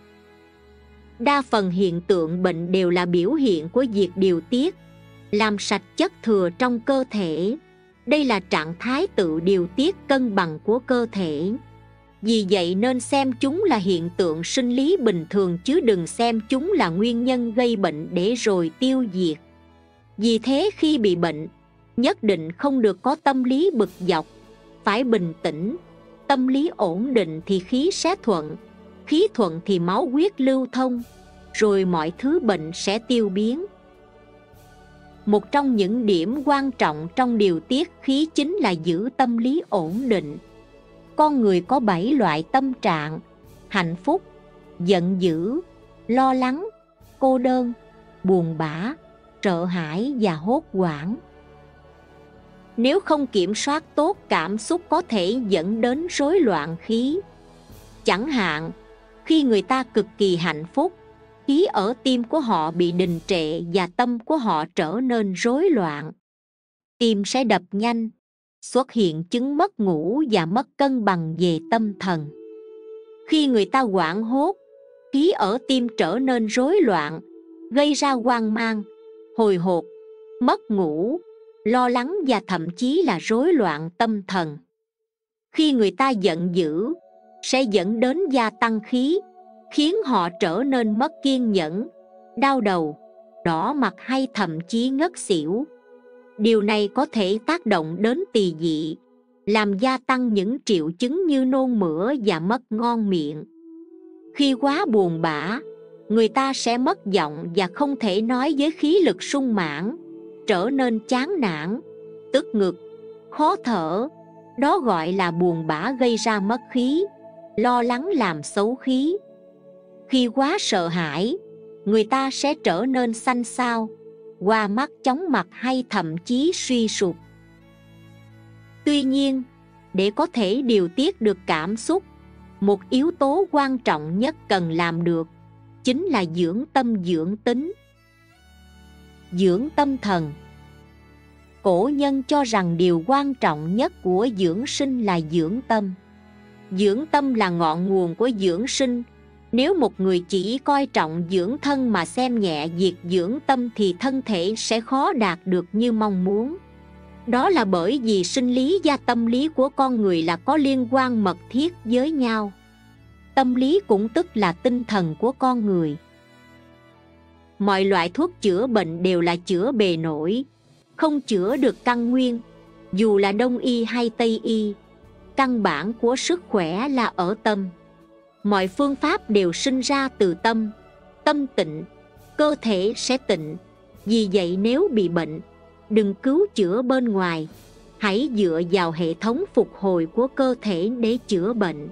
Đa phần hiện tượng bệnh đều là biểu hiện của việc điều tiết, làm sạch chất thừa trong cơ thể. Đây là trạng thái tự điều tiết cân bằng của cơ thể. Vì vậy nên xem chúng là hiện tượng sinh lý bình thường chứ đừng xem chúng là nguyên nhân gây bệnh để rồi tiêu diệt. Vì thế khi bị bệnh, nhất định không được có tâm lý bực dọc, phải bình tĩnh. Tâm lý ổn định thì khí sẽ thuận, khí thuận thì máu huyết lưu thông, rồi mọi thứ bệnh sẽ tiêu biến. Một trong những điểm quan trọng trong điều tiết khí chính là giữ tâm lý ổn định. Con người có 7 loại tâm trạng: hạnh phúc, giận dữ, lo lắng, cô đơn, buồn bã, sợ hãi và hốt hoảng. Nếu không kiểm soát tốt cảm xúc có thể dẫn đến rối loạn khí. Chẳng hạn, khi người ta cực kỳ hạnh phúc, khí ở tim của họ bị đình trệ và tâm của họ trở nên rối loạn. Tim sẽ đập nhanh, xuất hiện chứng mất ngủ và mất cân bằng về tâm thần. Khi người ta hoảng hốt, khí ở tim trở nên rối loạn, gây ra hoang mang, hồi hộp, mất ngủ, lo lắng và thậm chí là rối loạn tâm thần. Khi người ta giận dữ, sẽ dẫn đến gia tăng khí, khiến họ trở nên mất kiên nhẫn, đau đầu, đỏ mặt hay thậm chí ngất xỉu. Điều này có thể tác động đến tỳ vị, làm gia tăng những triệu chứng như nôn mửa và mất ngon miệng. Khi quá buồn bã, người ta sẽ mất giọng và không thể nói với khí lực sung mãn, trở nên chán nản, tức ngực, khó thở. Đó gọi là buồn bã gây ra mất khí, lo lắng làm xấu khí. Khi quá sợ hãi, người ta sẽ trở nên xanh xao, hoa mắt chóng mặt hay thậm chí suy sụp. Tuy nhiên, Để có thể điều tiết được cảm xúc, một yếu tố quan trọng nhất cần làm được chính là dưỡng tâm dưỡng tính. Dưỡng tâm thần. Cổ nhân cho rằng điều quan trọng nhất của dưỡng sinh là dưỡng tâm. Dưỡng tâm là ngọn nguồn của dưỡng sinh. Nếu một người chỉ coi trọng dưỡng thân mà xem nhẹ việc dưỡng tâm thì thân thể sẽ khó đạt được như mong muốn. Đó là bởi vì sinh lý và tâm lý của con người là có liên quan mật thiết với nhau. Tâm lý cũng tức là tinh thần của con người. Mọi loại thuốc chữa bệnh đều là chữa bề nổi, không chữa được căn nguyên. Dù là Đông y hay Tây y, căn bản của sức khỏe là ở tâm. Mọi phương pháp đều sinh ra từ tâm. Tâm tịnh, cơ thể sẽ tịnh. Vì vậy nếu bị bệnh, đừng cứu chữa bên ngoài, hãy dựa vào hệ thống phục hồi của cơ thể để chữa bệnh.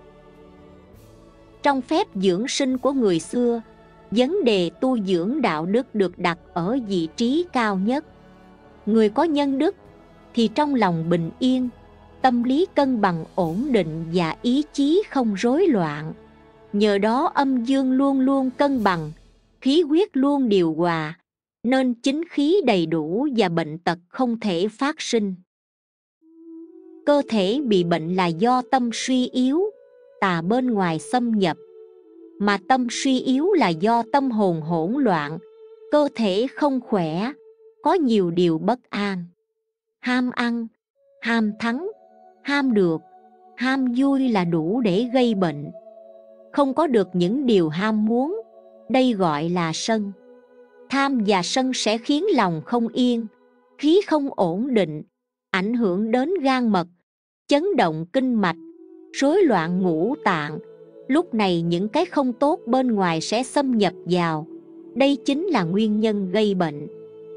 Trong phép dưỡng sinh của người xưa, vấn đề tu dưỡng đạo đức được đặt ở vị trí cao nhất. Người có nhân đức thì trong lòng bình yên, tâm lý cân bằng ổn định và ý chí không rối loạn. Nhờ đó âm dương luôn luôn cân bằng, khí huyết luôn điều hòa, nên chính khí đầy đủ và bệnh tật không thể phát sinh. Cơ thể bị bệnh là do tâm suy yếu, tà bên ngoài xâm nhập. Mà tâm suy yếu là do tâm hồn hỗn loạn, cơ thể không khỏe, có nhiều điều bất an. Ham ăn, ham thắng, ham được, ham vui là đủ để gây bệnh. Không có được những điều ham muốn, đây gọi là sân. Tham và sân sẽ khiến lòng không yên, khí không ổn định, ảnh hưởng đến gan mật, chấn động kinh mạch, rối loạn ngũ tạng. Lúc này những cái không tốt bên ngoài sẽ xâm nhập vào. Đây chính là nguyên nhân gây bệnh.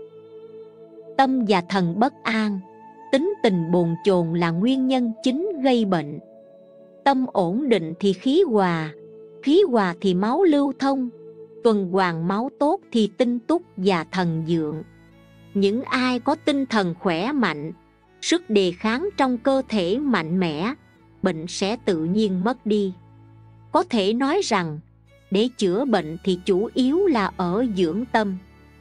Tâm và thần bất an, tính tình bồn chồn là nguyên nhân chính gây bệnh. Tâm ổn định thì khí hòa thì máu lưu thông, tuần hoàn máu tốt thì tinh túc và thần vượng. Những ai có tinh thần khỏe mạnh, sức đề kháng trong cơ thể mạnh mẽ, bệnh sẽ tự nhiên mất đi. Có thể nói rằng, để chữa bệnh thì chủ yếu là ở dưỡng tâm.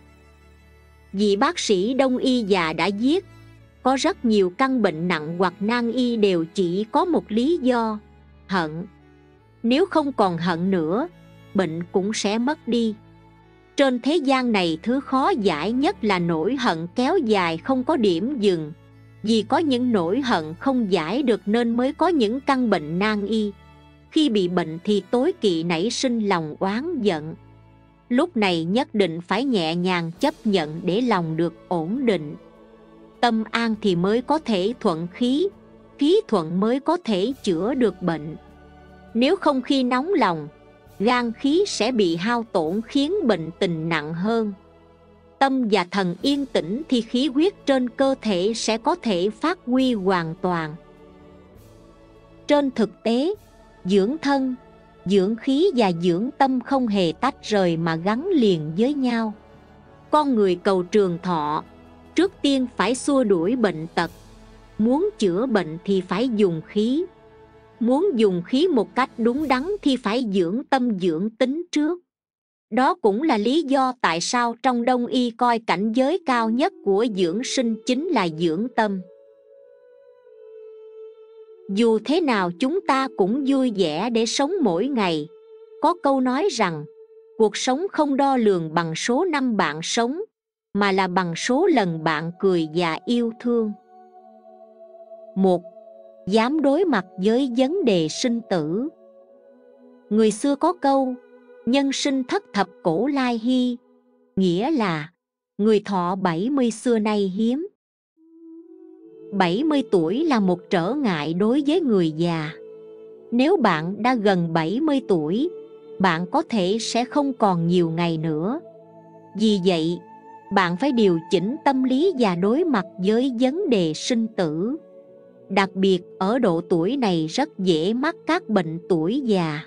Vị bác sĩ Đông y già đã viết, có rất nhiều căn bệnh nặng hoặc nan y đều chỉ có một lý do, hận. Nếu không còn hận nữa, bệnh cũng sẽ mất đi. Trên thế gian này thứ khó giải nhất là nỗi hận kéo dài không có điểm dừng. Vì có những nỗi hận không giải được nên mới có những căn bệnh nan y. Khi bị bệnh thì tối kỵ nảy sinh lòng oán giận. Lúc này nhất định phải nhẹ nhàng chấp nhận để lòng được ổn định. Tâm an thì mới có thể thuận khí, khí thuận mới có thể chữa được bệnh. Nếu không khi nóng lòng, gan khí sẽ bị hao tổn khiến bệnh tình nặng hơn. Tâm và thần yên tĩnh thì khí huyết trên cơ thể sẽ có thể phát huy hoàn toàn. Trên thực tế, dưỡng thân, dưỡng khí và dưỡng tâm không hề tách rời mà gắn liền với nhau. Con người cầu trường thọ, trước tiên phải xua đuổi bệnh tật. Muốn chữa bệnh thì phải dùng khí. Muốn dùng khí một cách đúng đắn thì phải dưỡng tâm dưỡng tính trước. Đó cũng là lý do tại sao trong Đông y coi cảnh giới cao nhất của dưỡng sinh chính là dưỡng tâm. Dù thế nào chúng ta cũng vui vẻ để sống mỗi ngày. Có câu nói rằng, cuộc sống không đo lường bằng số năm bạn sống, mà là bằng số lần bạn cười và yêu thương. 1. Dám đối mặt với vấn đề sinh tử. Người xưa có câu, nhân sinh thất thập cổ lai hy, nghĩa là người thọ 70 xưa nay hiếm. 70 tuổi là một trở ngại đối với người già. Nếu bạn đã gần 70 tuổi, bạn có thể sẽ không còn nhiều ngày nữa. Vì vậy, bạn phải điều chỉnh tâm lý và đối mặt với vấn đề sinh tử. Đặc biệt ở độ tuổi này rất dễ mắc các bệnh tuổi già.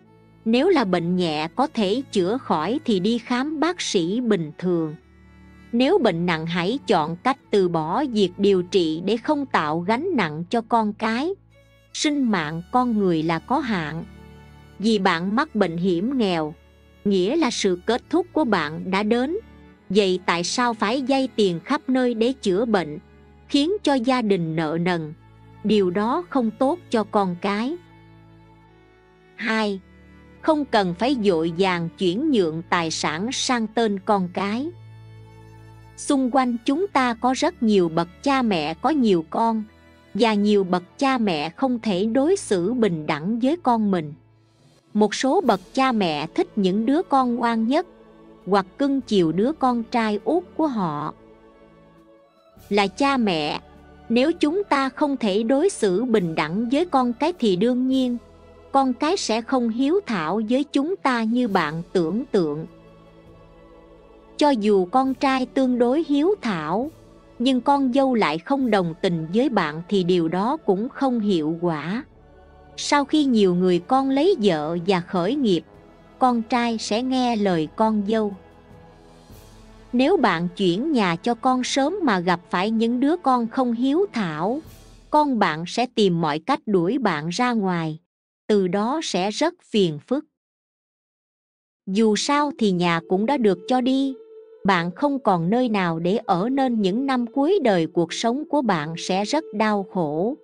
Nếu là bệnh nhẹ có thể chữa khỏi thì đi khám bác sĩ bình thường. Nếu bệnh nặng hãy chọn cách từ bỏ việc điều trị để không tạo gánh nặng cho con cái. Sinh mạng con người là có hạn. Vì bạn mắc bệnh hiểm nghèo, nghĩa là sự kết thúc của bạn đã đến. Vậy tại sao phải vay tiền khắp nơi để chữa bệnh, khiến cho gia đình nợ nần? Điều đó không tốt cho con cái. 2. Không cần phải vội vàng chuyển nhượng tài sản sang tên con cái. Xung quanh chúng ta có rất nhiều bậc cha mẹ có nhiều con, và nhiều bậc cha mẹ không thể đối xử bình đẳng với con mình. Một số bậc cha mẹ thích những đứa con ngoan nhất, hoặc cưng chiều đứa con trai út của họ. Là cha mẹ, nếu chúng ta không thể đối xử bình đẳng với con cái thì đương nhiên con cái sẽ không hiếu thảo với chúng ta như bạn tưởng tượng. Cho dù con trai tương đối hiếu thảo, nhưng con dâu lại không đồng tình với bạn thì điều đó cũng không hiệu quả. Sau khi nhiều người con lấy vợ và khởi nghiệp, con trai sẽ nghe lời con dâu. Nếu bạn chuyển nhà cho con sớm mà gặp phải những đứa con không hiếu thảo, con bạn sẽ tìm mọi cách đuổi bạn ra ngoài. Từ đó sẽ rất phiền phức. Dù sao thì nhà cũng đã được cho đi, bạn không còn nơi nào để ở nên những năm cuối đời cuộc sống của bạn sẽ rất đau khổ.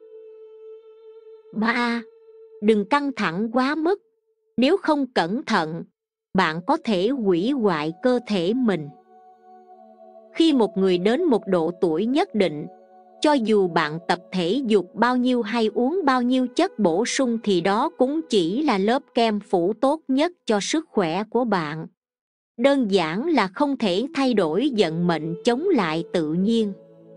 3. Đừng căng thẳng quá mức. Nếu không cẩn thận, bạn có thể hủy hoại cơ thể mình. Khi một người đến một độ tuổi nhất định, cho dù bạn tập thể dục bao nhiêu hay uống bao nhiêu chất bổ sung thì đó cũng chỉ là lớp kem phủ tốt nhất cho sức khỏe của bạn. Đơn giản là không thể thay đổi vận mệnh chống lại tự nhiên.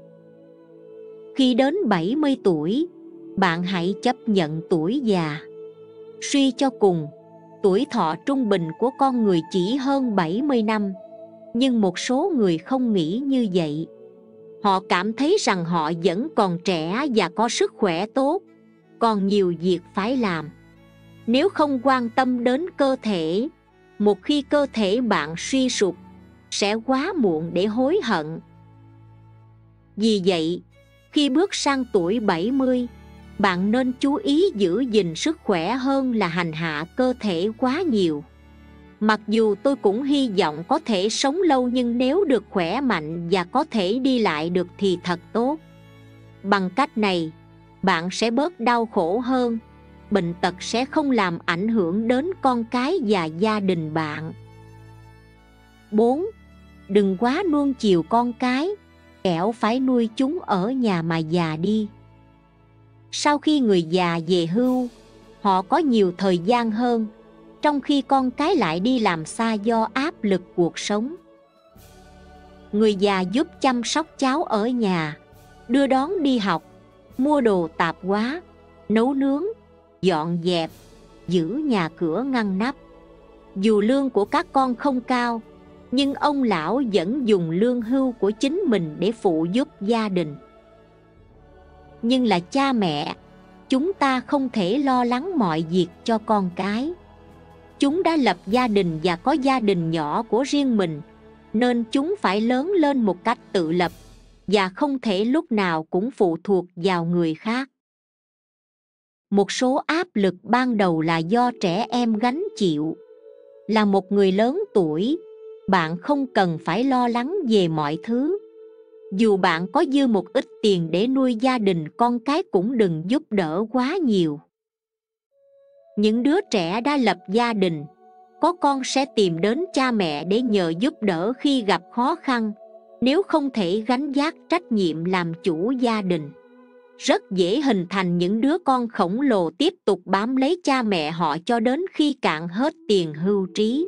Khi đến 70 tuổi, bạn hãy chấp nhận tuổi già. Suy cho cùng, tuổi thọ trung bình của con người chỉ hơn 70 năm, nhưng một số người không nghĩ như vậy. Họ cảm thấy rằng họ vẫn còn trẻ và có sức khỏe tốt, còn nhiều việc phải làm. Nếu không quan tâm đến cơ thể, một khi cơ thể bạn suy sụp, sẽ quá muộn để hối hận. Vì vậy, khi bước sang tuổi 70, bạn nên chú ý giữ gìn sức khỏe hơn là hành hạ cơ thể quá nhiều. Mặc dù tôi cũng hy vọng có thể sống lâu, nhưng nếu được khỏe mạnh và có thể đi lại được thì thật tốt. Bằng cách này, bạn sẽ bớt đau khổ hơn, bệnh tật sẽ không làm ảnh hưởng đến con cái và gia đình bạn. 4. Đừng quá nuông chiều con cái, kẻo phải nuôi chúng ở nhà mà già đi. Sau khi người già về hưu, họ có nhiều thời gian hơn, trong khi con cái lại đi làm xa do áp lực cuộc sống. Người già giúp chăm sóc cháu ở nhà, đưa đón đi học, mua đồ tạp hóa, nấu nướng, dọn dẹp, giữ nhà cửa ngăn nắp. Dù lương của các con không cao, nhưng ông lão vẫn dùng lương hưu của chính mình để phụ giúp gia đình. Nhưng là cha mẹ, chúng ta không thể lo lắng mọi việc cho con cái. Chúng đã lập gia đình và có gia đình nhỏ của riêng mình, nên chúng phải lớn lên một cách tự lập và không thể lúc nào cũng phụ thuộc vào người khác. Một số áp lực ban đầu là do trẻ em gánh chịu. Là một người lớn tuổi, bạn không cần phải lo lắng về mọi thứ. Dù bạn có dư một ít tiền để nuôi gia đình, con cái cũng đừng giúp đỡ quá nhiều. Những đứa trẻ đã lập gia đình, có con sẽ tìm đến cha mẹ để nhờ giúp đỡ khi gặp khó khăn, nếu không thể gánh vác trách nhiệm làm chủ gia đình. Rất dễ hình thành những đứa con khổng lồ tiếp tục bám lấy cha mẹ họ cho đến khi cạn hết tiền hưu trí.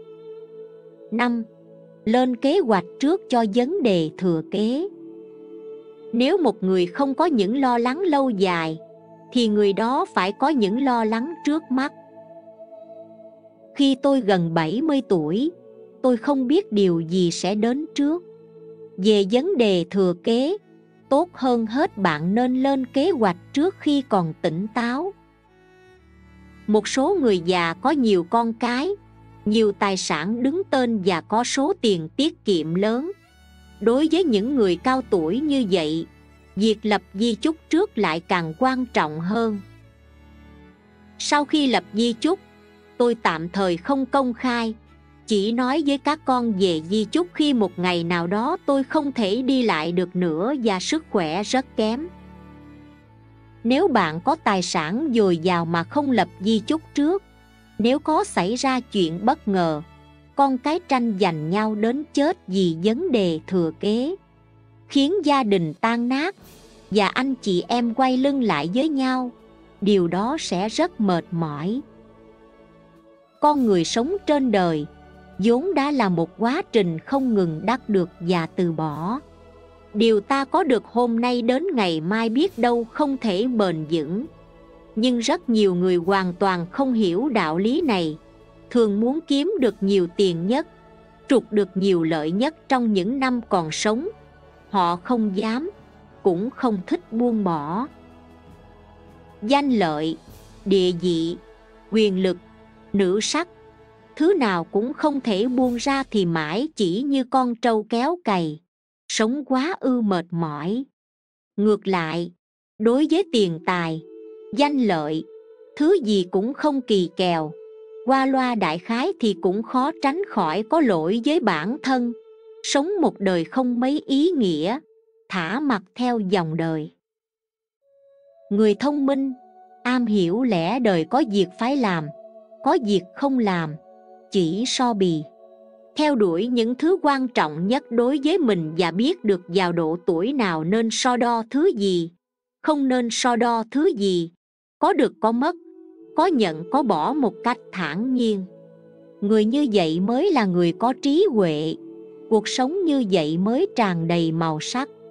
5. Lên kế hoạch trước cho vấn đề thừa kế. Nếu một người không có những lo lắng lâu dài, thì người đó phải có những lo lắng trước mắt. Khi tôi gần 70 tuổi, tôi không biết điều gì sẽ đến trước. Về vấn đề thừa kế, tốt hơn hết bạn nên lên kế hoạch trước khi còn tỉnh táo. Một số người già có nhiều con cái, nhiều tài sản đứng tên và có số tiền tiết kiệm lớn. Đối với những người cao tuổi như vậy, việc lập di chúc trước lại càng quan trọng hơn. Sau khi lập di chúc, tôi tạm thời không công khai, chỉ nói với các con về di chúc khi một ngày nào đó tôi không thể đi lại được nữa và sức khỏe rất kém. Nếu bạn có tài sản dồi dào mà không lập di chúc trước, nếu có xảy ra chuyện bất ngờ, con cái tranh giành nhau đến chết vì vấn đề thừa kế, khiến gia đình tan nát và anh chị em quay lưng lại với nhau, điều đó sẽ rất mệt mỏi. Con người sống trên đời vốn đã là một quá trình không ngừng đắc được và từ bỏ. Điều ta có được hôm nay đến ngày mai biết đâu không thể bền vững. Nhưng rất nhiều người hoàn toàn không hiểu đạo lý này, thường muốn kiếm được nhiều tiền nhất, trục được nhiều lợi nhất trong những năm còn sống. Họ không dám, cũng không thích buông bỏ. Danh lợi, địa vị, quyền lực, nữ sắc, thứ nào cũng không thể buông ra thì mãi chỉ như con trâu kéo cày, sống quá mệt mỏi. Ngược lại, đối với tiền tài, danh lợi, thứ gì cũng không kỳ kèo, qua loa đại khái thì cũng khó tránh khỏi có lỗi với bản thân, sống một đời không mấy ý nghĩa, thả mặc theo dòng đời. Người thông minh, am hiểu lẽ đời có việc phải làm, có việc không làm, chỉ so bì, theo đuổi những thứ quan trọng nhất đối với mình và biết được vào độ tuổi nào nên so đo thứ gì, không nên so đo thứ gì, có được có mất, có nhận có bỏ một cách thản nhiên. Người như vậy mới là người có trí huệ, cuộc sống như vậy mới tràn đầy màu sắc.